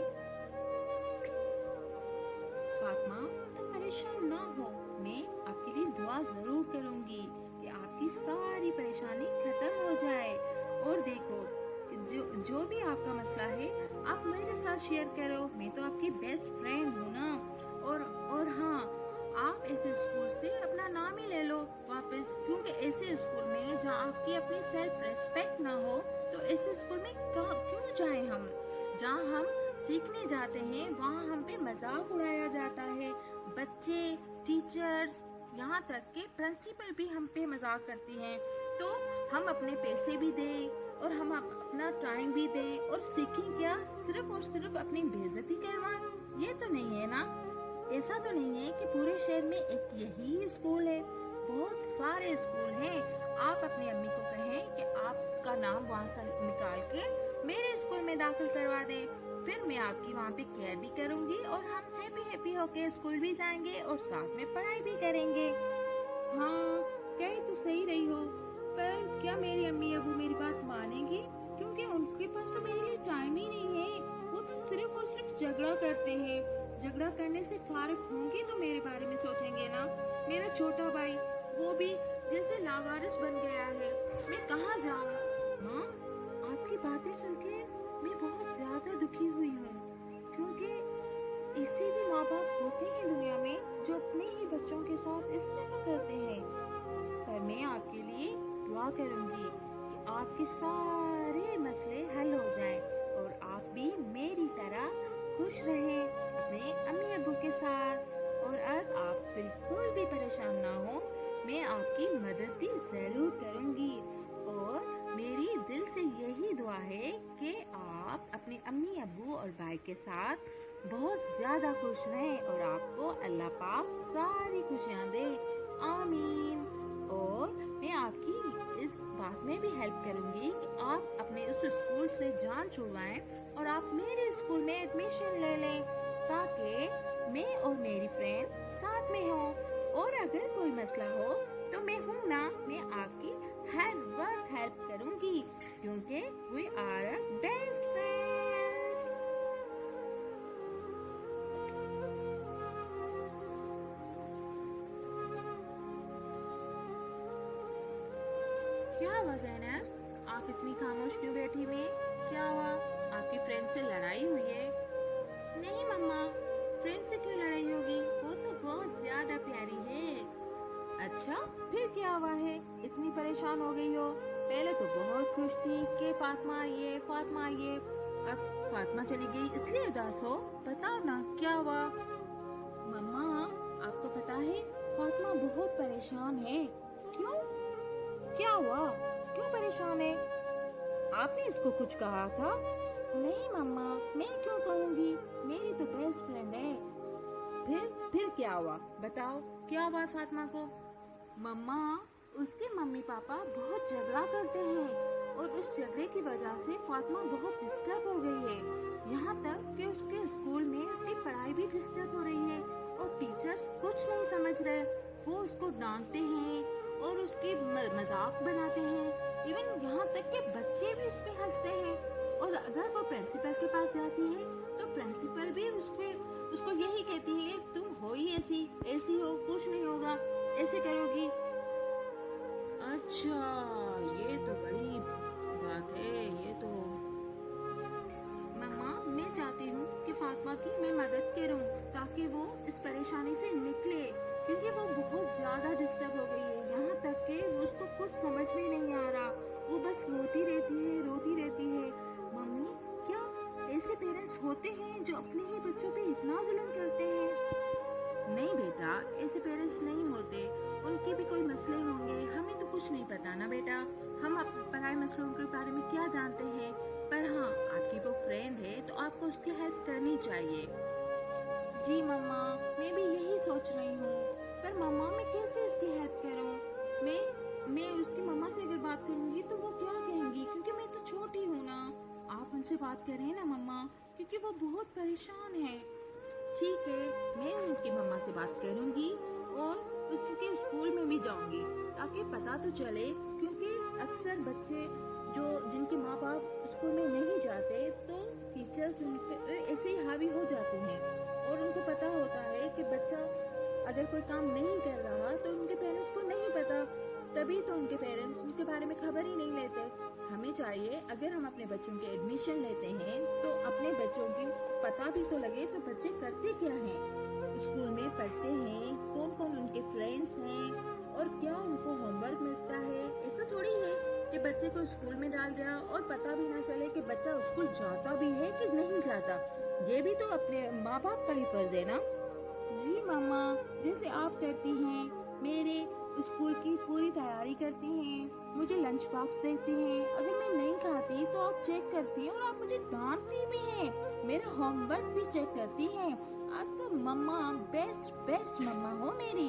फातिमा, तुम परेशान ना हो, मैं आपके लिए दुआ जरूर करूंगी कि आपकी सारी परेशानी खत्म हो जाए। और देखो, जो भी आपका मसला है आप मेरे साथ शेयर करो, मैं तो आपकी बेस्ट फ्रेंड हूँ ना। और हाँ, आप ऐसे स्कूल से अपना नाम ही ले लो वापस, क्योंकि ऐसे स्कूल में जहाँ आपकी अपनी सेल्फ रेस्पेक्ट ना हो तो ऐसे स्कूल में क्यों जाएं हम? जहाँ हम सीखने जाते हैं वहाँ हम पे मजाक उड़ाया जाता है। बच्चे, टीचर्स, यहाँ तक के प्रिंसिपल भी हम पे मजाक करती हैं। तो हम अपने पैसे भी दें और हम अपना टाइम भी दें और सीखें क्या? सिर्फ और सिर्फ अपनी बेइज्जती करवाएं? ये तो नहीं है ना। ऐसा तो नहीं है कि पूरे शहर में एक यही स्कूल है, बहुत सारे स्कूल हैं। आप अपनी अम्मी को कहें कि आपका नाम वहाँ से निकाल के मेरे स्कूल में दाखिल करवा दें, फिर मैं आपकी वहाँ पे केयर भी करूँगी और हम हैप्पी होके स्कूल भी जाएंगे और साथ में पढ़ाई भी करेंगे। हाँ, कह तो सही रही हो, पर क्या मेरी अम्मी अबू मेरी बात मानेंगे? क्योंकि उनके पास तो मेरे लिए टाइम ही नहीं है। वो तो सिर्फ और सिर्फ झगड़ा करते हैं। झगड़ा करने से फारिग होंगे तो मेरे बारे में सोचेंगे ना। मेरा छोटा भाई, वो भी जैसे लावारिस बन गया है। मैं कहाँ जाऊँ? हाँ, आपकी बातें सुन के मैं बहुत ज्यादा दुखी हुई हूँ, क्योंकि ऐसे भी माँ बाप होते हैं दुनिया में जो अपने ही बच्चों के साथ इस तरह करते हैं। पर मैं आपके लिए दुआ करूंगी कि आपके सारे मसले हल हो जाएं और आप भी मेरी तरह खुश रहें अपने अम्मी अब्बू के साथ। और अब आप बिल्कुल भी परेशान ना हो, मैं आपकी मदद भी जरूर करूंगी। और मेरी दिल से यही दुआ है कि आप अपने अम्मी अब्बू और भाई के साथ बहुत ज्यादा खुश रहें और आपको अल्लाह पाक सारी खुशियाँ दे। आमीन। और मैं आपकी इस बात में भी हेल्प करूंगी कि आप अपने उस स्कूल से जान छुड़वाएं और आप मेरे स्कूल में एडमिशन ले लें, ताकि मैं और मेरी फ्रेंड साथ में हो। और अगर कोई मसला हो तो मैं हूँ ना, मैं आपकी हर वक्त हेल्प करूंगी, क्योंकि वी आर बेस्ट फ्रेंड्स। क्या हुआ ज़ैनब, आप इतनी खामोश क्यों बैठी हुई? क्या हुआ? आपकी फ्रेंड से लड़ाई हुई है? नहीं मम्मा, फ्रेंड से क्यों लड़ाई होगी? वो तो बहुत ज्यादा प्यारी है। अच्छा, फिर क्या हुआ है? इतनी परेशान हो गई हो? पहले तो बहुत खुश थी कि फातिमा आई है, फातिमा आई है। अब फातिमा चली गई इसलिए उदास हो? बताओ ना क्या हुआ? मम्मा, आपको पता है फातिमा बहुत परेशान है। क्यों? क्या हुआ? क्यों परेशान है? आपने इसको कुछ कहा था? नहीं मम्मा, मैं क्यों कहूँगी, मेरी तो बेस्ट फ्रेंड है। फिर क्या हुआ? बताओ क्या हुआ फातिमा को? मम्मा, उसके मम्मी पापा बहुत झगड़ा करते हैं और उस झगड़े की वजह से फातिमा बहुत डिस्टर्ब हो गई है। यहाँ तक कि उसके स्कूल में उसकी पढ़ाई भी डिस्टर्ब हो रही है और टीचर्स कुछ नहीं समझ रहे। वो उसको डांटते हैं और उसकी मजाक बनाते हैं। इवन यहाँ तक कि बच्चे भी उस पे हंसते हैं। और अगर वो प्रिंसिपल के पास जाती है तो प्रिंसिपल भी उसको यही कहती है, तुम हो ही ऐसी हो, कुछ नहीं होगा, ऐसे करोगी। अच्छा, ये तो बड़ी बात है। ये तो मम्मा, मैं चाहती हूँ कि फातिमा की मैं मदद करूँ ताकि वो इस परेशानी से निकले, क्योंकि वो बहुत ज्यादा डिस्टर्ब हो गई है। यहाँ तक कि उसको कुछ समझ में नहीं आ रहा, वो बस रोती रहती है। मम्मी, क्या ऐसे पेरेंट्स होते हैं जो अपने ही बच्चों पे इतना जुल्म करते हैं? नहीं बेटा, ऐसे पेरेंट्स कुछ नहीं पता ना बेटा, हम पढ़ाई मसलों के बारे में क्या जानते हैं। पर हाँ, आपकी वो फ्रेंड है तो आपको उसकी हेल्प करनी चाहिए। जी मम्मा, मैं भी यही सोच रही हूँ, पर मम्मा मैं कैसे उसकी हेल्प करूँ? मैं उसकी मम्मा से अगर बात करूँगी तो वो क्या कहेंगी, क्योंकि मैं तो छोटी हूँ ना। आप उनसे बात करें ना मम्मा, क्योंकि वो बहुत परेशान है। ठीक है, मैं उनकी मम्मा से बात करूँगी और उसके स्कूल में भी जाऊँगी, ताकि पता तो चले, क्योंकि अक्सर बच्चे जिनके माँ बाप स्कूल में नहीं जाते तो टीचर्स उन पे ऐसे ही हावी हो जाते हैं, और उनको पता होता है कि बच्चा अगर कोई काम नहीं कर रहा तो उनके पेरेंट्स को नहीं पता, तभी तो उनके पेरेंट्स उनके बारे में खबर ही नहीं लेते। हमें चाहिए, अगर हम अपने बच्चों के एडमिशन लेते हैं तो अपने बच्चों की पता भी तो लगे तो बच्चे करते क्या हैं, स्कूल में पढ़ते हैं, कौन कौन उनके फ्रेंड्स हैं और क्या उनको होमवर्क मिलता है। ऐसा थोड़ी है कि बच्चे को स्कूल में डाल दिया और पता भी ना चले कि बच्चा स्कूल जाता भी है कि नहीं जाता। ये भी तो अपने माँ बाप का ही फर्ज है ना। जी मामा, जैसे आप करती हैं, मेरे स्कूल की पूरी तैयारी करती हैं, मुझे लंच बॉक्स देती हैं, अगर मैं नहीं खाती तो आप चेक करती हैं और आप मुझे डांटती भी हैं, मेरा होमवर्क भी चेक करती हैं। आप तो मम्मा बेस्ट मम्मा हो मेरी।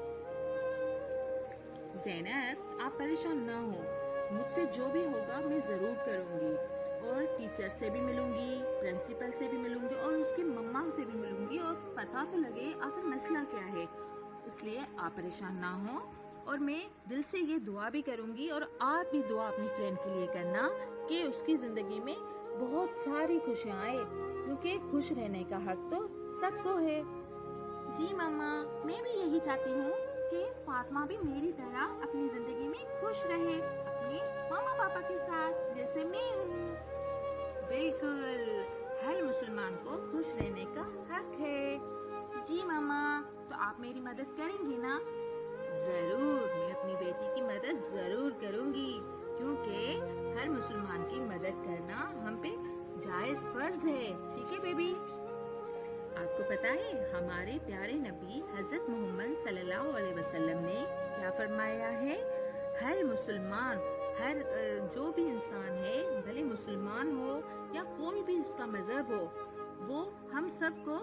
ज़ैनब, आप परेशान ना हो, मुझसे जो भी होगा मैं जरूर करूँगी, और टीचर से भी मिलूंगी, प्रिंसिपल से भी मिलूंगी और उसकी मम्मा से भी मिलूंगी, और पता तो लगे आखिर मसला क्या है। इसलिए आप परेशान ना हो, और मैं दिल से ये दुआ भी करूंगी, और आप भी दुआ अपनी फ्रेंड के लिए करना कि उसकी जिंदगी में बहुत सारी खुशियाँ आए, क्योंकि खुश रहने का हक तो सबको है। जी मम्मा, मैं भी यही चाहती हूँ कि फातिमा भी मेरी तरह अपनी जिंदगी में खुश रहे, अपने मामा पापा के साथ जैसे मैं हूँ। बिल्कुल, हर मुसलमान को खुश रहने का हक है। जी मामा, तो आप मेरी मदद करेंगी ना? जरूर, मैं अपनी बेटी की मदद जरूर करूंगी, क्योंकि हर मुसलमान की मदद करना हम पे जायज फर्ज है। ठीक है बेबी? आपको पता है हमारे प्यारे नबी हजरत मोहम्मद सल्लल्लाहु अलैहि वसल्लम ने क्या फरमाया है? हर मुसलमान, हर जो भी इंसान है, भले मुसलमान हो या कोई भी उसका मजहब हो, वो हम सबको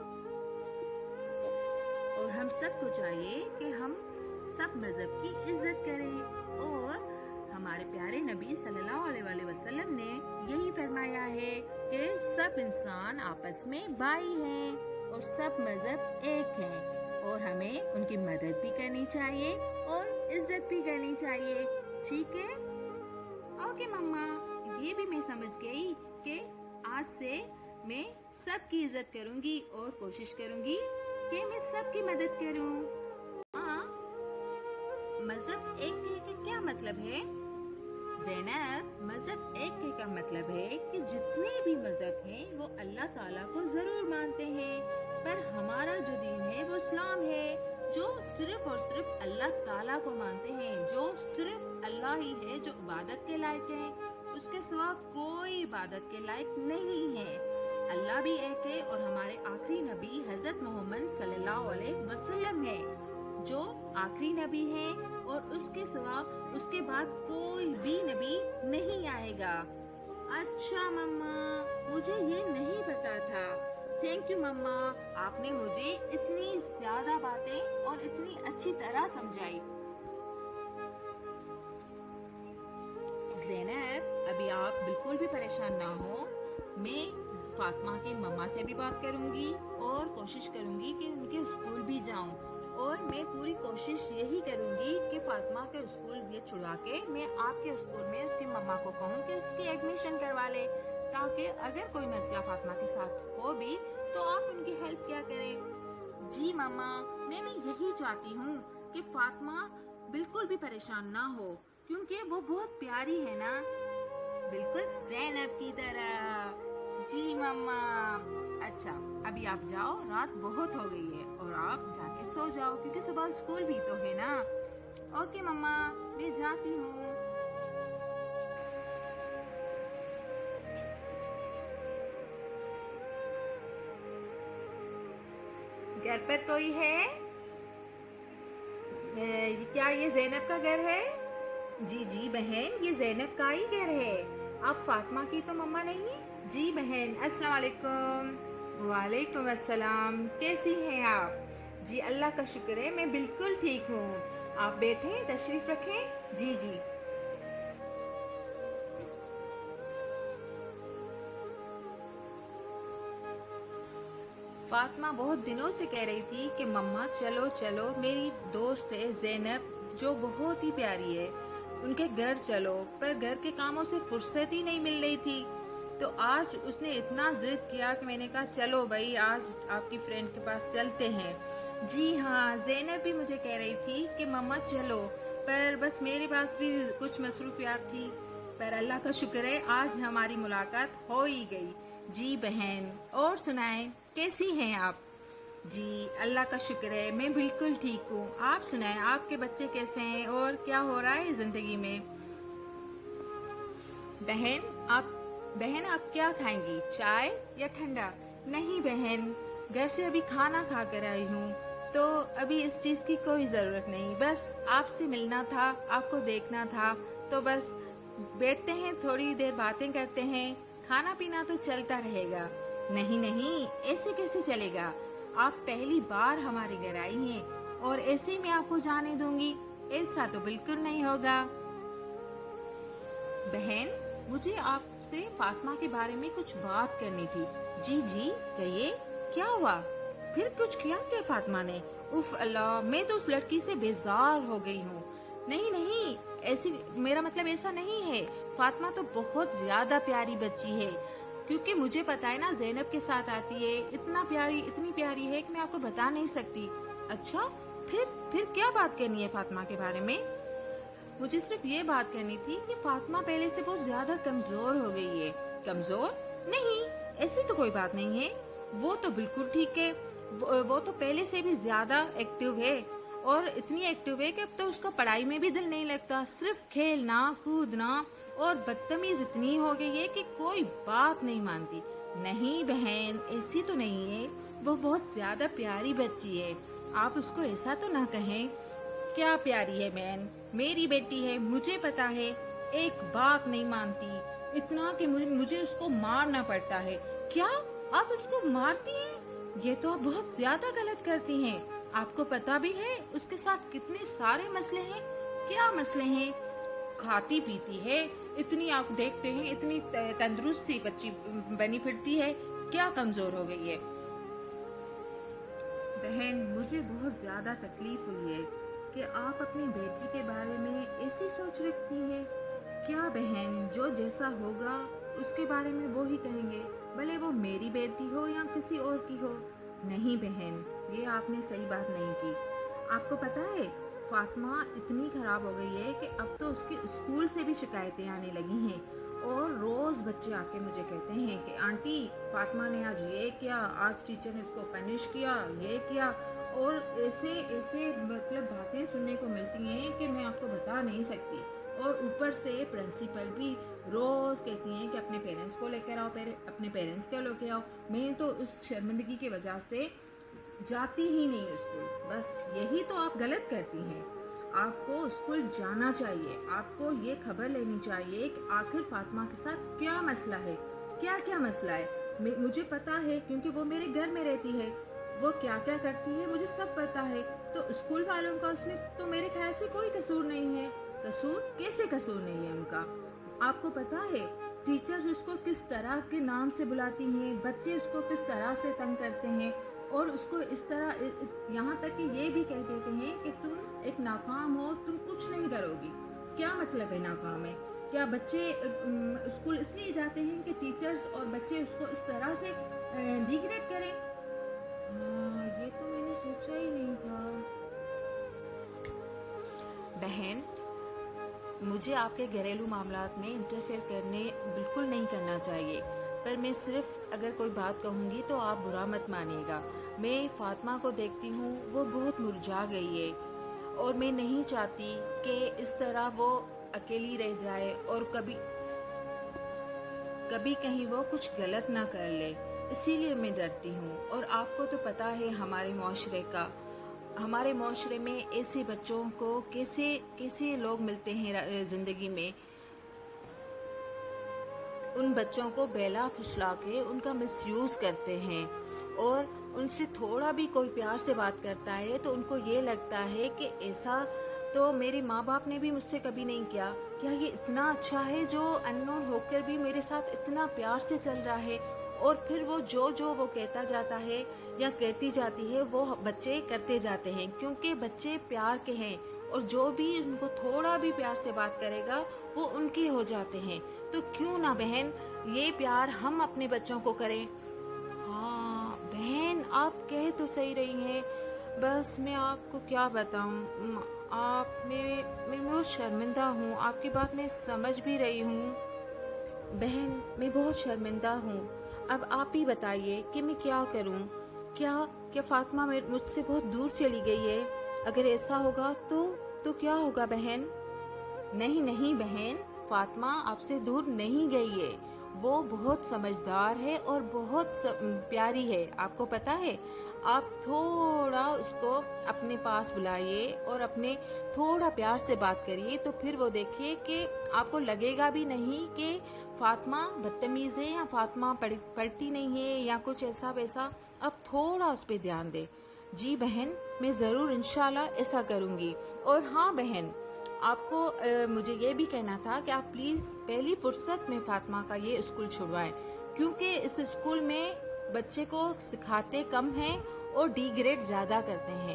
चाहिए कि हम सब मजहब की इज्जत करें। और हमारे प्यारे नबी सल्लल्लाहु अलैहि वसल्लम ने यही फरमाया है कि सब इंसान आपस में भाई हैं और सब मजहब एक हैं, और हमें उनकी मदद भी करनी चाहिए और इज्जत भी करनी चाहिए। ठीक है? ओके मम्मा, ये भी मैं समझ गई कि आज से मैं सबकी इज्जत करूंगी और कोशिश करूंगी कि मैं सबकी मदद करूं। हाँ, मजहब एक का क्या मतलब है? ज़ैनब, मजहब एक का मतलब है कि जितने भी मजहब हैं वो अल्लाह ताला को जरूर मानते हैं, पर हमारा जो दीन है वो इस्लाम है, जो सिर्फ और सिर्फ अल्लाह ताला को मानते हैं, जो सिर्फ अल्लाह ही है जो इबादत के लायक है, उसके सिवा कोई इबादत के लायक नहीं है। अल्लाह भी एक है और हमारे आखिरी नबी हजरत मोहम्मद सल्लल्लाहु अलैहि वसल्लम है, जो आखिरी नबी है, और उसके सिवा उसके बाद कोई भी नबी नहीं आएगा। अच्छा मम्मा, मुझे ये नहीं पता था। थैंक यू मम्मा, आपने मुझे इतनी ज्यादा बातें और इतनी अच्छी तरह समझाई। ज़ैनब, अभी आप बिल्कुल भी परेशान ना हो, मैं फातिमा की मम्मा से भी बात करूंगी और कोशिश करूंगी कि उनके स्कूल भी जाऊं, और मैं पूरी कोशिश यही करूंगी कि फातिमा के स्कूल ये छुड़ा के मैं आपके स्कूल में उसकी मम्मा को कहूँ कि उसकी एडमिशन करवा ले, ताकि अगर कोई मसला फातिमा के साथ हो भी तो आप उनकी हेल्प क्या करें। जी मामा, मैं भी यही चाहती हूँ कि फातिमा बिल्कुल भी परेशान ना हो, क्योंकि वो बहुत प्यारी है ना, बिल्कुल ज़ैनब की तरह। जी मम्मा। अच्छा, अभी आप जाओ, रात बहुत हो गई है और आप जाके सो जाओ, क्योंकि सुबह स्कूल भी तो है ना। ओके मम्मा, मैं जाती हूँ। घर पर कोई है? क्या ये ज़ैनब का घर है? जी जी बहन, ये ज़ैनब का ही घर है। आप फातिमा की तो मम्मा नहीं है? जी बहन, अस्सलाम वालेकुम। वालेकुम अस्सलाम। कैसी हैं आप? जी अल्लाह का शुक्र है, मैं बिल्कुल ठीक हूँ। आप बैठें, तशरीफ रखें। जी जी। फातिमा बहुत दिनों से कह रही थी कि मम्मा चलो चलो, मेरी दोस्त है ज़ैनब जो बहुत ही प्यारी है, उनके घर चलो, पर घर के कामों से फुर्सत ही नहीं मिल रही थी। तो आज उसने इतना जिद किया कि मैंने कहा चलो भाई, आज आपकी फ्रेंड के पास चलते हैं। जी हाँ, ज़ैनब भी मुझे कह रही थी कि मम्मा चलो, पर बस मेरे पास भी कुछ मसरूफियात थी, पर अल्लाह का शुक्र है आज हमारी मुलाकात हो ही गई। जी बहन, और सुनाएं, कैसी हैं आप? जी अल्लाह का शुक्र है, मैं बिल्कुल ठीक हूँ। आप सुनाएं, आपके बच्चे कैसे हैं और क्या हो रहा है जिंदगी में? बहन आप क्या खाएंगी, चाय या ठंडा? नहीं बहन, घर से अभी खाना खा कर आई हूँ, तो अभी इस चीज की कोई जरूरत नहीं। बस आपसे मिलना था, आपको देखना था, तो बस बैठते हैं, थोड़ी देर बातें करते हैं, खाना पीना तो चलता रहेगा। नहीं नहीं, ऐसे कैसे चलेगा? आप पहली बार हमारे घर आई हैं और ऐसे ही मैं आपको जाने दूंगी? ऐसा तो बिल्कुल नहीं होगा। बहन, मुझे आपसे फातिमा के बारे में कुछ बात करनी थी। जी जी कहिए, क्या हुआ? फिर कुछ किया क्या फातिमा ने? उफ अल्लाह, मैं तो उस लड़की से बेजार हो गई हूँ। नहीं नहीं, ऐसी मेरा मतलब ऐसा नहीं है। फातिमा तो बहुत ज्यादा प्यारी बच्ची है, क्योंकि मुझे पता है ना, ज़ैनब के साथ आती है, इतनी प्यारी है कि मैं आपको बता नहीं सकती। अच्छा, फिर क्या बात करनी है फातिमा के बारे में? मुझे सिर्फ ये बात करनी थी कि फातिमा पहले से बहुत ज्यादा कमजोर हो गई है। कमजोर? नहीं, ऐसी तो कोई बात नहीं है। वो तो बिल्कुल ठीक है। वो तो पहले से भी ज्यादा एक्टिव है, और इतनी एक्टिव है कि अब तो उसका पढ़ाई में भी दिल नहीं लगता, सिर्फ खेलना कूदना, और बदतमीज इतनी हो गई है कि कोई बात नहीं मानती। नहीं बहन, ऐसी तो नहीं है। वो बहुत ज्यादा प्यारी बच्ची है, आप उसको ऐसा तो ना कहें। क्या प्यारी है बहन, मेरी बेटी है, मुझे पता है। एक बात नहीं मानती, इतना कि मुझे उसको मारना पड़ता है। क्या आप उसको मारती हैं? ये तो आप बहुत ज्यादा गलत करती हैं। आपको पता भी है उसके साथ कितने सारे मसले हैं। क्या मसले हैं? खाती पीती है, इतनी आप देखते हैं, इतनी तंदुरुस्त सी बच्ची बनी फिरती है, क्या कमजोर हो गई है? बहन, मुझे बहुत ज्यादा तकलीफ हुई है कि आप अपनी बेटी के बारे में ऐसी सोच रखती हैं। क्या बहन, जो जैसा होगा उसके बारे में वो ही कहेंगे, भले वो मेरी बेटी हो या किसी और की हो। नहीं बहन, ये आपने सही बात नहीं की। आपको पता है, फातिमा इतनी खराब हो गई है कि अब तो उसके स्कूल से भी शिकायतें आने लगी हैं, और रोज बच्चे आके मुझे कहते हैं कि आंटी, फातिमा ने आज ये किया, आज टीचर ने उसको पनिश किया, ये किया, और ऐसे ऐसे मतलब बातें सुनने को मिलती हैं कि मैं आपको बता नहीं सकती। और ऊपर से प्रिंसिपल भी रोज कहती हैं कि अपने पेरेंट्स को लेकर आओ, अपने पेरेंट्स को लेकर आओ। मैं तो उस शर्मिंदगी की वजह से जाती ही नहीं स्कूल। बस यही तो आप गलत करती हैं। आपको स्कूल जाना चाहिए, आपको ये खबर लेनी चाहिए कि आखिर फातिमा के साथ क्या मसला है, क्या क्या मसला है। मुझे पता है, क्योंकि वो मेरे घर में रहती है, वो क्या क्या करती है मुझे सब पता है। तो स्कूल वालों का उसमें तो मेरे ख्याल से कोई कसूर नहीं है। कसूर? कैसे कसूर नहीं है उनका? आपको पता है टीचर्स उसको किस तरह के नाम से बुलाती हैं, बच्चे उसको किस तरह से तंग करते हैं, और उसको इस तरह यहाँ तक कि ये भी कह देते हैं कि तुम एक नाकाम हो, तुम कुछ नहीं करोगी। क्या मतलब है नाकाम है? क्या बच्चे स्कूल इसलिए जाते हैं कि टीचर्स और बच्चे उसको इस तरह से डिग्रेड करें? हाँ, ये तो मैंने सोचा ही नहीं था। बहन, मुझे आपके घरेलू मामलात में इंटरफेयर करने बिल्कुल नहीं करना चाहिए, पर मैं सिर्फ अगर कोई बात कहूँगी तो आप बुरा मत मानिएगा। मैं फातिमा को देखती हूँ, वो बहुत मुरझा गई है, और मैं नहीं चाहती कि इस तरह वो अकेली रह जाए और कभी कहीं वो कुछ गलत ना कर ले, इसीलिए मैं डरती हूँ। और आपको तो पता है हमारे माशरे का, हमारे माशरे में ऐसे बच्चों को कैसे कैसे लोग मिलते हैं ज़िंदगी में। उन बच्चों को बेला फुसला के उनका मिसयूज़ करते हैं और उनसे थोड़ा भी कोई प्यार से बात करता है तो उनको ये लगता है कि ऐसा तो मेरे माँ बाप ने भी मुझसे कभी नहीं किया। क्या ये इतना अच्छा है जो अननोन होकर भी मेरे साथ इतना प्यार से चल रहा है। और फिर वो जो वो कहता जाता है या कहती जाती है वो बच्चे करते जाते हैं, क्योंकि बच्चे प्यार के हैं और जो भी उनको थोड़ा भी प्यार से बात करेगा वो उनके हो जाते हैं। तो क्यों ना बहन ये प्यार हम अपने बच्चों को करें। हाँ बहन, आप कह तो सही रही हैं, बस मैं आपको क्या बताऊं, मैं बहुत शर्मिंदा हूँ। आपकी बात मैं समझ भी रही हूँ बहन, मैं बहुत शर्मिंदा हूँ। अब आप ही बताइए कि मैं क्या करूँ। क्या फातिमा मुझसे बहुत दूर चली गई है? अगर ऐसा होगा तो क्या होगा बहन? नहीं बहन, फातिमा आपसे दूर नहीं गई है। वो बहुत समझदार है और बहुत प्यारी है, आपको पता है। आप थोड़ा उसको अपने पास बुलाइए और अपने थोड़ा प्यार से बात करिए, तो फिर वो देखिए कि आपको लगेगा भी नहीं कि फातिमा बदतमीज है या फातिमा पढ़ती नहीं है या कुछ ऐसा वैसा। आप थोड़ा उस पर ध्यान दे। जी बहन, मैं ज़रूर इंशाल्लाह ऐसा करूँगी। और हाँ बहन, आपको मुझे ये भी कहना था कि आप प्लीज़ पहली फुर्सत में फातिमा का ये स्कूल छुड़वाएं, क्योंकि इस स्कूल में बच्चे को सिखाते कम हैं और डी ग्रेड ज़्यादा करते हैं।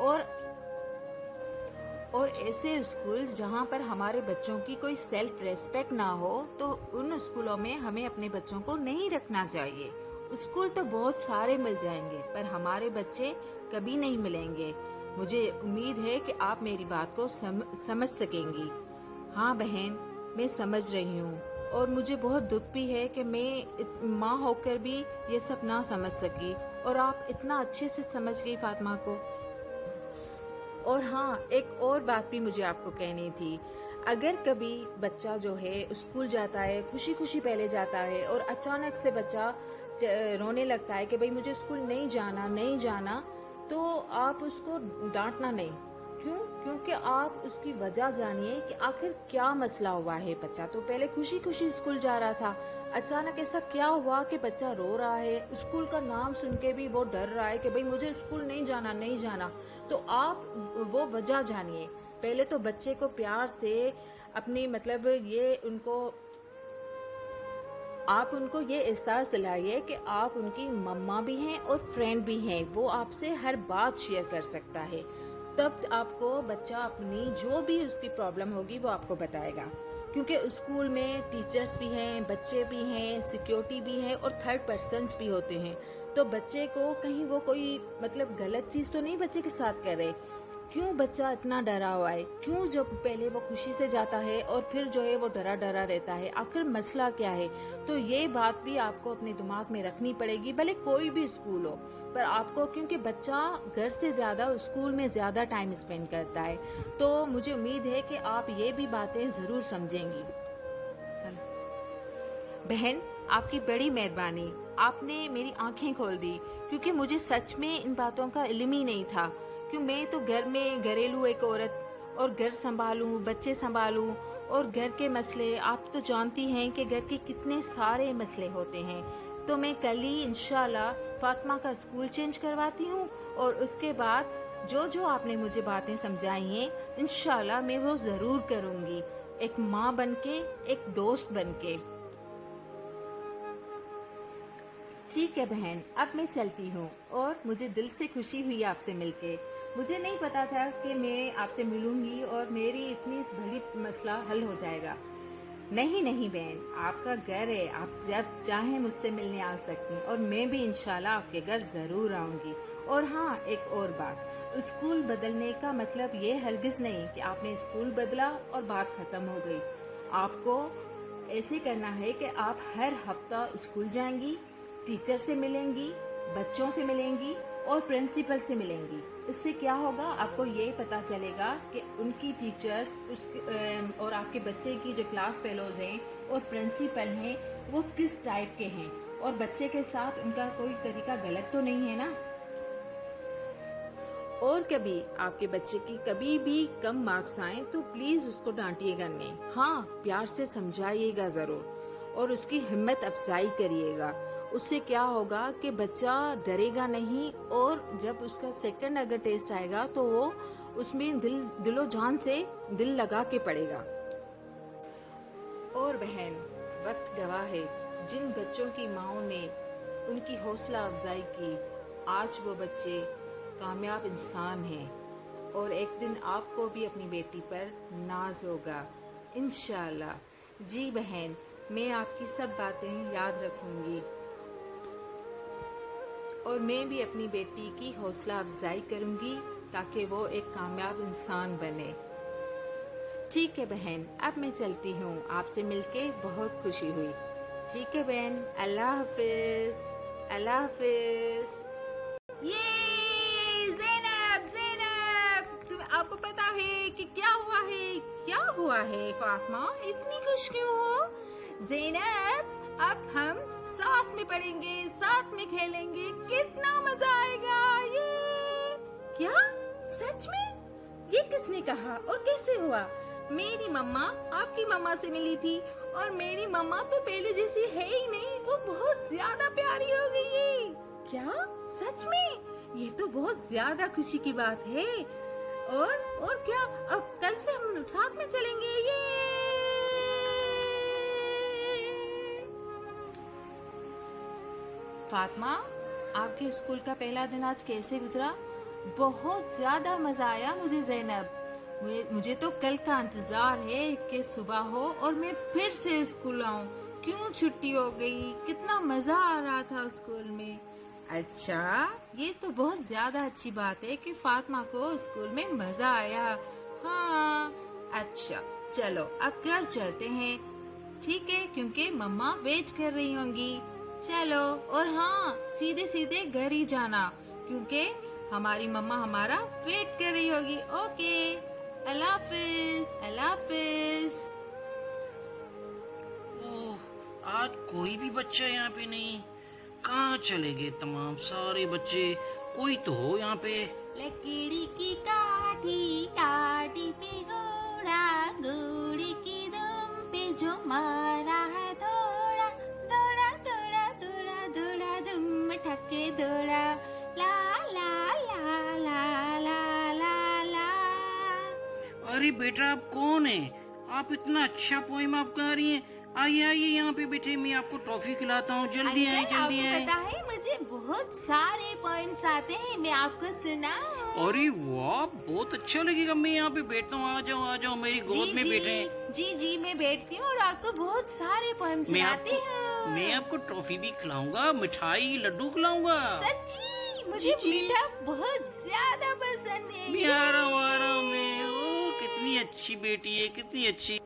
और ऐसे स्कूल जहाँ पर हमारे बच्चों की कोई सेल्फ रेस्पेक्ट ना हो, तो उन स्कूलों में हमें अपने बच्चों को नहीं रखना चाहिए। स्कूल तो बहुत सारे मिल जाएंगे पर हमारे बच्चे कभी नहीं मिलेंगे। मुझे उम्मीद है कि आप मेरी बात को समझ सकेंगी। हाँ बहन, मैं समझ रही हूँ और मुझे बहुत दुख भी है कि मैं माँ होकर भी ये सब ना समझ सकी और आप इतना अच्छे से समझ गई फातिमा को। और हाँ, एक और बात भी मुझे आपको कहनी थी। अगर कभी बच्चा जो है स्कूल जाता है, खुशी खुशी पहले जाता है और अचानक से बच्चा रोने लगता है कि भाई मुझे स्कूल नहीं जाना, तो आप उसको डांटना नहीं। क्यों? क्योंकि आप उसकी वजह जानिए कि आखिर क्या मसला हुआ है। बच्चा तो पहले खुशी खुशी स्कूल जा रहा था, अचानक ऐसा क्या हुआ कि बच्चा रो रहा है, स्कूल का नाम सुन के भी वो डर रहा है कि भाई मुझे स्कूल नहीं जाना। तो आप वो वजह जानिए। पहले तो बच्चे को प्यार से अपनी आप उनको ये एहसास दिलाइए कि आप उनकी मम्मा भी हैं और फ्रेंड भी हैं। वो आपसे हर बात शेयर कर सकता है। तब आपको बच्चा अपनी जो भी उसकी प्रॉब्लम होगी वो आपको बताएगा, क्योंकि स्कूल में टीचर्स भी हैं, बच्चे भी हैं, सिक्योरिटी भी है और थर्ड पर्सन्स भी होते हैं। तो बच्चे को कहीं वो कोई गलत चीज़ तो नहीं बच्चे के साथ करे। क्यों बच्चा इतना डरा हुआ है? क्यों जो पहले वो खुशी से जाता है और फिर जो है वो डरा रहता है? आखिर मसला क्या है? तो ये बात भी आपको अपने दिमाग में रखनी पड़ेगी, भले कोई भी स्कूल हो, पर आपको, क्योंकि बच्चा घर से ज्यादा स्कूल में ज्यादा टाइम स्पेंड करता है। तो मुझे उम्मीद है कि आप ये भी बातें जरूर समझेंगी। बहन, आपकी बड़ी मेहरबानी, आपने मेरी आंखें खोल दी, क्योंकि मुझे सच में इन बातों का इल्म ही नहीं था। क्यों मैं तो घर में घरेलू एक औरत और घर संभालूं, बच्चे संभालूं और घर के मसले, आप तो जानती हैं कि घर के कितने सारे मसले होते हैं। तो मैं कल ही इंशाल्लाह फातिमा का स्कूल चेंज करवाती हूँ और उसके बाद जो आपने मुझे बातें समझाई हैं इंशाल्लाह मैं वो जरूर करूँगी, एक माँ बनके, एक दोस्त बनके। ठीक है बहन, अब मैं चलती हूँ और मुझे दिल से खुशी हुई आपसे मिलके। मुझे नहीं पता था कि मैं आपसे मिलूंगी और मेरी इतनी बड़ी मसला हल हो जाएगा। नहीं बहन, आपका घर है, आप जब चाहें मुझसे मिलने आ सकती हैं और मैं भी इंशाल्लाह आपके घर जरूर आऊंगी। और हाँ, एक और बात, स्कूल बदलने का मतलब ये हरगिज नहीं कि आपने स्कूल बदला और बात खत्म हो गई। आपको ऐसे करना है कि आप हर हफ्ता स्कूल जाएंगी, टीचर से मिलेंगी, बच्चों से मिलेंगी और प्रिंसिपल से मिलेंगी। इससे क्या होगा, आपको ये पता चलेगा कि उनकी टीचर्स और आपके बच्चे की जो क्लास फेलोज हैं और प्रिंसिपल हैं वो किस टाइप के हैं और बच्चे के साथ उनका कोई तरीका गलत तो नहीं है ना। और कभी आपके बच्चे की कभी भी कम मार्क्स आए तो प्लीज उसको डांटिएगा नहीं, हाँ प्यार से समझाइएगा जरूर और उसकी हिम्मत अफजाई करिएगा। उससे क्या होगा कि बच्चा डरेगा नहीं और जब उसका सेकंड अगर टेस्ट आएगा तो वो उसमें दिलो जान से दिल लगा के पढ़ेगा। और बहन, वक्त गवाह है, जिन बच्चों की माओं ने उनकी हौसला अफजाई की, आज वो बच्चे कामयाब इंसान हैं और एक दिन आपको भी अपनी बेटी पर नाज होगा इंशाल्लाह। जी बहन, मैं आपकी सब बातें याद रखूंगी और मैं भी अपनी बेटी की हौसला अफजाई करूंगी ताकि वो एक कामयाब इंसान बने। ठीक है बहन, अब मैं चलती हूँ, आपसे मिलके बहुत खुशी हुई। ठीक है बहन, अल्लाह हाफिज, अल्लाह हाफिज। ये ज़ैनब, आपको पता है कि क्या हुआ है? क्या हुआ है फातिमा, इतनी खुश क्यों हो? ज़ैनब, अब हम साथ में पढ़ेंगे, साथ में खेलेंगे, कितना मजा आएगा। ये क्या सच में? ये किसने कहा और कैसे हुआ? मेरी मम्मा आपकी मम्मा से मिली थी और मेरी मम्मा तो पहले जैसी है ही नहीं, वो बहुत ज्यादा प्यारी हो गई है। क्या सच में? ये तो बहुत ज्यादा खुशी की बात है। और क्या, अब कल से हम साथ में चलेंगे। ये फातिमा, आपके स्कूल का पहला दिन आज कैसे गुजरा? बहुत ज्यादा मजा आया मुझे ज़ैनब। मुझे तो कल का इंतजार है कि सुबह हो और मैं फिर से स्कूल आऊं। क्यों छुट्टी हो गई? कितना मजा आ रहा था स्कूल में। अच्छा, ये तो बहुत ज्यादा अच्छी बात है कि फातिमा को स्कूल में मजा आया। हाँ अच्छा, चलो अब घर चलते हैं, ठीक है, क्योंकि मम्मा वेट कर रही होंगी। चलो, और हाँ सीधे सीधे घर ही जाना क्योंकि हमारी मम्मा हमारा वेट कर रही होगी। ओके, अल्लाह हाफिज, अल्लाह हाफिज। ओह, आज कोई भी बच्चा यहाँ पे नहीं। कहाँ चले गए तमाम सारे बच्चे? कोई तो हो यहाँ पे। लकड़ी की काठी, काठी पे घोड़ा, घोड़ी की दुम पे जो मारा है दौड़ा, दौड़ा दौड़ा दौड़ा दौड़ा दुम ठके दौड़ा, ला ला ला ला ला ला ला। अरे बेटा, आप कौन है? आप इतना अच्छा पोइम आप गा रही हैं। आइए आइए यहाँ पे बैठे, मैं आपको टॉफी खिलाता हूँ। जल्दी आए, जल्दी आए। पता है मुझे बहुत सारे पॉइंट्स आते हैं, मैं आपको सुनाऊं? अरे वाह, बहुत अच्छा लगेगा। मैं यहाँ पे बैठता हूँ, आ जाओ आ जाओ, मेरी गोद में बैठे। जी जी, मैं बैठती हूँ और आपको बहुत सारे पॉइंट सुनाती हूँ। मैं आपको टॉफी भी खिलाऊंगा, मिठाई लड्डू खिलाऊंगा। सच्ची? मुझे मीठा बहुत ज्यादा पसंद है। आ रहा हूँ मैं। ओ, कितनी अच्छी बेटी है, कितनी अच्छी।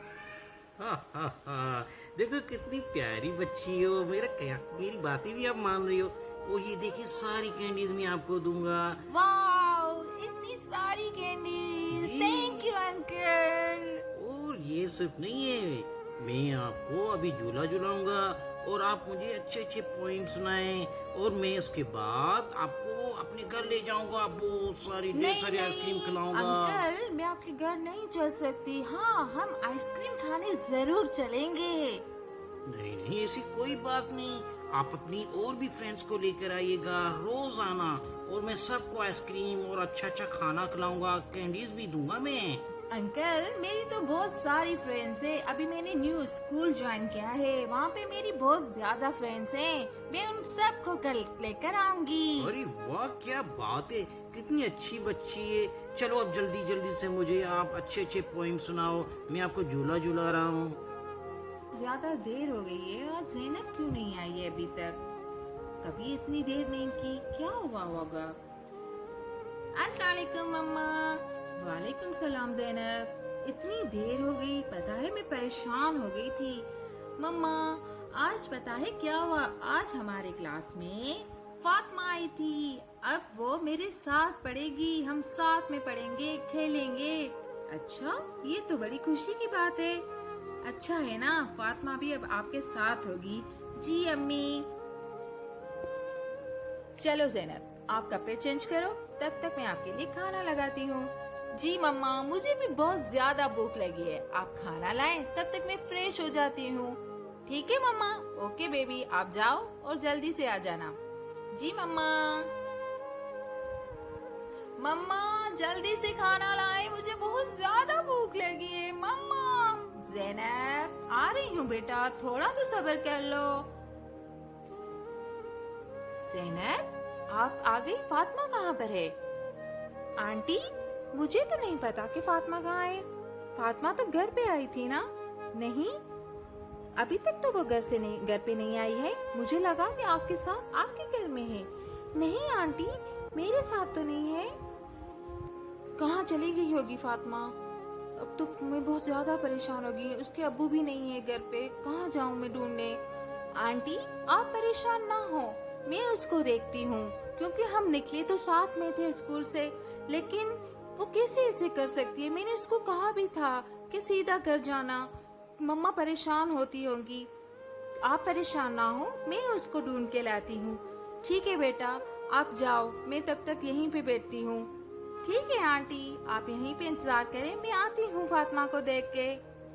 हाँ, देखो कितनी प्यारी बच्ची हो। मेरी बातें भी आप मान रही हो। और ये देखिए, सारी कैंडीज मैं आपको दूंगा। वाओ, इतनी सारी कैंडीज, थैंक यू अंकल। और ये सिर्फ नहीं है, मैं आपको अभी झूला झुलाऊंगा और आप मुझे अच्छे अच्छे पोइम सुनाएं और मैं उसके बाद आपको अपने घर ले जाऊंगा, बहुत सारी ढेर सारी आइसक्रीम खिलाऊंगा। अंकल, मैं आपके घर नहीं चल सकती। हाँ, हम आइसक्रीम खाने जरूर चलेंगे। नहीं नहीं, ऐसी कोई बात नहीं। आप अपनी और भी फ्रेंड्स को लेकर आइएगा, रोज आना और मैं सबको आइसक्रीम और अच्छा अच्छा खाना खिलाऊंगा, कैंडीज भी दूंगा मैं। अंकल, मेरी तो बहुत सारी फ्रेंड्स है। अभी मैंने न्यू स्कूल ज्वाइन किया है, वहाँ पे मेरी बहुत ज्यादा फ्रेंड्स हैं। मैं उन सबको कल लेकर आऊंगी। अरे वाह, क्या बात है, कितनी अच्छी बच्ची है। चलो अब जल्दी जल्दी से मुझे आप अच्छे अच्छे पोइम सुनाओ, मैं आपको झूला झूला रहा हूँ। ज्यादा देर हो गई है, आज ज़ैनब क्यों नहीं आई है अभी तक? कभी इतनी देर नहीं की, क्या हुआ होगा? अस्सलाम वालेकुम मम्मा। वालेकुम सलाम ज़ैनब, इतनी देर हो गई, पता है मैं परेशान हो गई थी। मम्मा, आज पता है क्या हुआ? आज हमारे क्लास में फातिमा आई थी। अब वो मेरे साथ पढ़ेगी, हम साथ में पढ़ेंगे, खेलेंगे। अच्छा, ये तो बड़ी खुशी की बात है। अच्छा है ना, फातिमा भी अब आपके साथ होगी। जी अम्मी। चलो ज़ैनब, आप कपड़े चेंज करो, तब तक मैं आपके लिए खाना लगाती हूँ। जी मम्मा, मुझे भी बहुत ज्यादा भूख लगी है, आप खाना लाएं, तब तक मैं फ्रेश हो जाती हूँ। ठीक है मम्मा। ओके बेबी, आप जाओ और जल्दी से आ जाना। जी मम्मा। मम्मा जल्दी से खाना लाए, मुझे बहुत ज्यादा भूख लगी है मम्मा। ज़ैनब, आ रही हूँ बेटा, थोड़ा तो सब्र कर लो। ज़ैनब, आप आ गई, फातिमा कहाँ पर है? आंटी, मुझे तो नहीं पता कि फातिमा कहाँ है। फातिमा तो घर पे आई थी ना? नहीं, अभी तक तो वो घर पे नहीं आई है। मुझे लगा कि आपके साथ आपके घर में है। नहीं आंटी, मेरे साथ तो नहीं है। कहाँ चली गई होगी फातिमा? अब तो मैं बहुत ज्यादा परेशान हो गई। उसके अब्बू भी नहीं है घर पे, कहाँ जाऊँ मैं ढूंढने? आंटी, आप परेशान ना हो, मैं उसको देखती हूँ, क्योंकि हम निकले तो साथ में थे स्कूल से, लेकिन वो कैसे ऐसे कर सकती है? मैंने उसको कहा भी था कि सीधा घर जाना, मम्मा परेशान होती होंगी। आप परेशान ना हो, मैं उसको ढूंढ के लाती हूँ। ठीक है बेटा, आप जाओ, मैं तब तक यहीं पे बैठती हूँ। ठीक है आंटी, आप यहीं पे इंतजार करें, मैं आती हूँ फातिमा को देख के।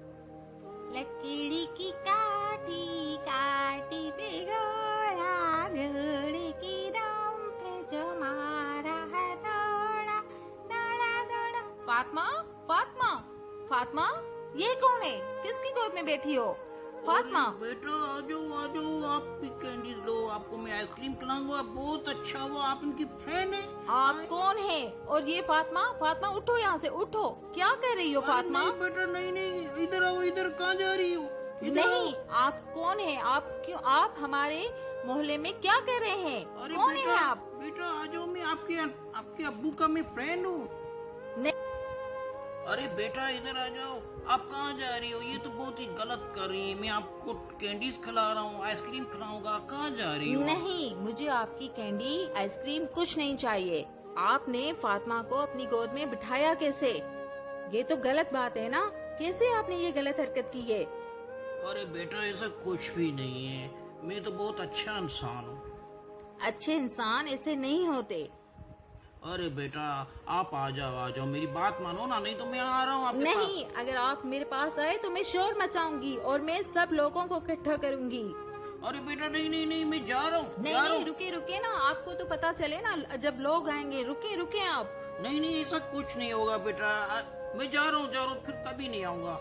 लकड़ी की काठी काटी पे घोड़ा, घोड़े की दम पे जो मारा है दौड़ा दौड़ा दौड़ा। फातिमा, फातिमा, फातिमा, ये कौन है? किसकी गोद में बैठी हो? फातिमा। बेटा आ जाओ, आप भी कैंडीज लो, आपको मैं आइसक्रीम खिलाऊंगा, बहुत अच्छा हुआ, आप इनकी फ्रेंड है। आप कौन है? और ये फातिमा, फातिमा उठो यहाँ से, उठो। क्या कर रही हो फातिमा? नहीं बेटा, नहीं, इधर आओ, इधर कहाँ जा रही हो? नहीं, आप कौन है? आप क्यों, आप हमारे मोहल्ले में क्या कर रहे हैं? अरे कौन बेटा, है आप? बेटा आ जाओ, मैं आपके अब्बू का मैं फ्रेंड हूँ। नहीं। अरे बेटा इधर आ जाओ, आप कहाँ जा रही हो? ये तो बहुत ही गलत कर रही है। मैं आपको कैंडीज खिला रहा हूँ, आइसक्रीम खिलाऊंगा, कहाँ जा रही हो? नहीं, मुझे आपकी कैंडी आइसक्रीम कुछ नहीं चाहिए। आपने फातिमा को अपनी गोद में बिठाया कैसे? ये तो गलत बात है ना? कैसे आपने ये गलत हरकत की है? अरे बेटा ऐसा कुछ भी नहीं है, मैं तो बहुत अच्छा इंसान हूँ। अच्छे इंसान ऐसे नहीं होते। अरे बेटा आप आ जाओ, मेरी बात मानो ना, नहीं तो मैं आ रहा हूँ आपके नहीं, अगर आप मेरे पास आए तो मैं शोर मचाऊंगी और मैं सब लोगों को इकट्ठा करूंगी। अरे बेटा नहीं, मैं जा रहा हूँ। नहीं, रुके ना, आपको तो पता चले ना जब लोग आएंगे। रुके आप। नहीं, ऐसा कुछ नहीं होगा बेटा, मैं जा रहा हूँ, फिर कभी नहीं आऊँगा।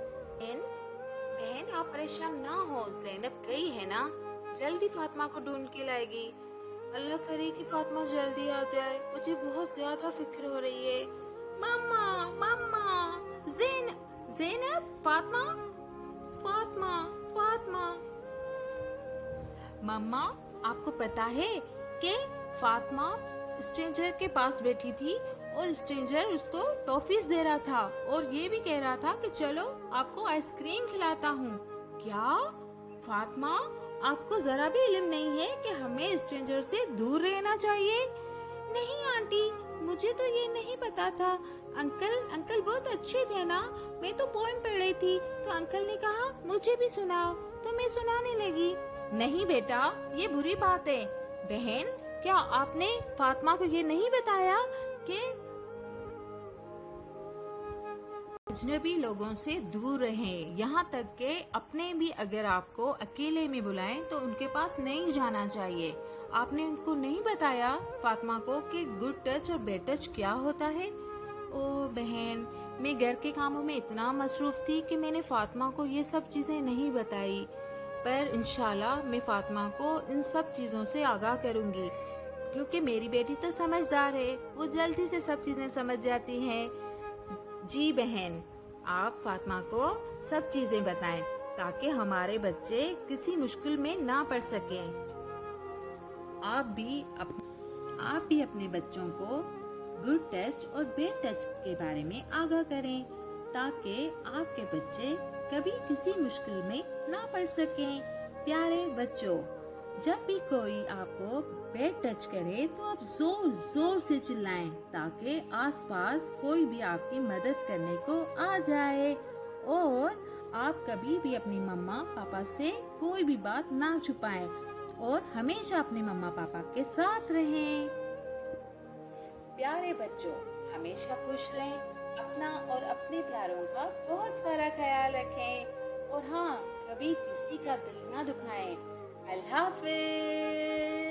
बहन, आप परेशान ना हो, ज़ैनब गई है ना, जल्दी फातिमा को ढूंढ के लाएगी। अल्लाह करे कि फातिमा जल्दी आ जाए, मुझे बहुत ज्यादा फिक्र हो रही है। मम्मा, ज़ैनब, फातिमा, फातिमा, फातिमा। मम्मा, आपको पता है कि फातिमा स्ट्रेंजर के पास बैठी थी और स्ट्रेंजर उसको टॉफीज दे रहा था और ये भी कह रहा था कि चलो आपको आइसक्रीम खिलाता हूँ। क्या फातिमा, आपको जरा भी इल्म नहीं है कि हमें स्ट्रेंजर से दूर रहना चाहिए? नहीं आंटी, मुझे तो ये नहीं पता था। अंकल बहुत अच्छे थे ना, मैं तो पोएम पढ़ रही थी तो अंकल ने कहा मुझे भी सुनाओ, तो मैं सुनाने लगी। नहीं बेटा, ये बुरी बात है। बहन, क्या आपने फातिमा को ये नहीं बताया कि अजनबी लोगों से दूर रहें, यहाँ तक कि अपने भी अगर आपको अकेले में बुलाएं तो उनके पास नहीं जाना चाहिए। आपने उनको नहीं बताया फातिमा को कि गुड टच और बैड टच क्या होता है? ओ बहन, मैं घर के कामों में इतना मसरूफ थी कि मैंने फातिमा को ये सब चीजें नहीं बताई, पर इंशाल्लाह मैं फातिमा को इन सब चीजों से आगाह करूंगी, क्योंकि मेरी बेटी तो समझदार है, वो जल्दी से सब चीजें समझ जाती हैं। जी बहन, आप फातिमा को सब चीजें बताएं ताकि हमारे बच्चे किसी मुश्किल में ना पड़ सकें। आप भी अपने बच्चों को गुड टच और बैड टच के बारे में आगाह करें ताकि आपके बच्चे कभी किसी मुश्किल में ना पड़ सकें। प्यारे बच्चों, जब भी कोई आपको बैड टच करे तो आप जोर जोर से चिल्लाएं ताकि आसपास कोई भी आपकी मदद करने को आ जाए। और आप कभी भी अपनी मम्मा पापा से कोई भी बात ना छुपाएं और हमेशा अपने मम्मा पापा के साथ रहें। प्यारे बच्चों, हमेशा खुश रहें, अपना और अपने प्यारों का बहुत सारा ख्याल रखें और हाँ, कभी किसी का दिल ना दुखाएं। अल्लाह हाफिज।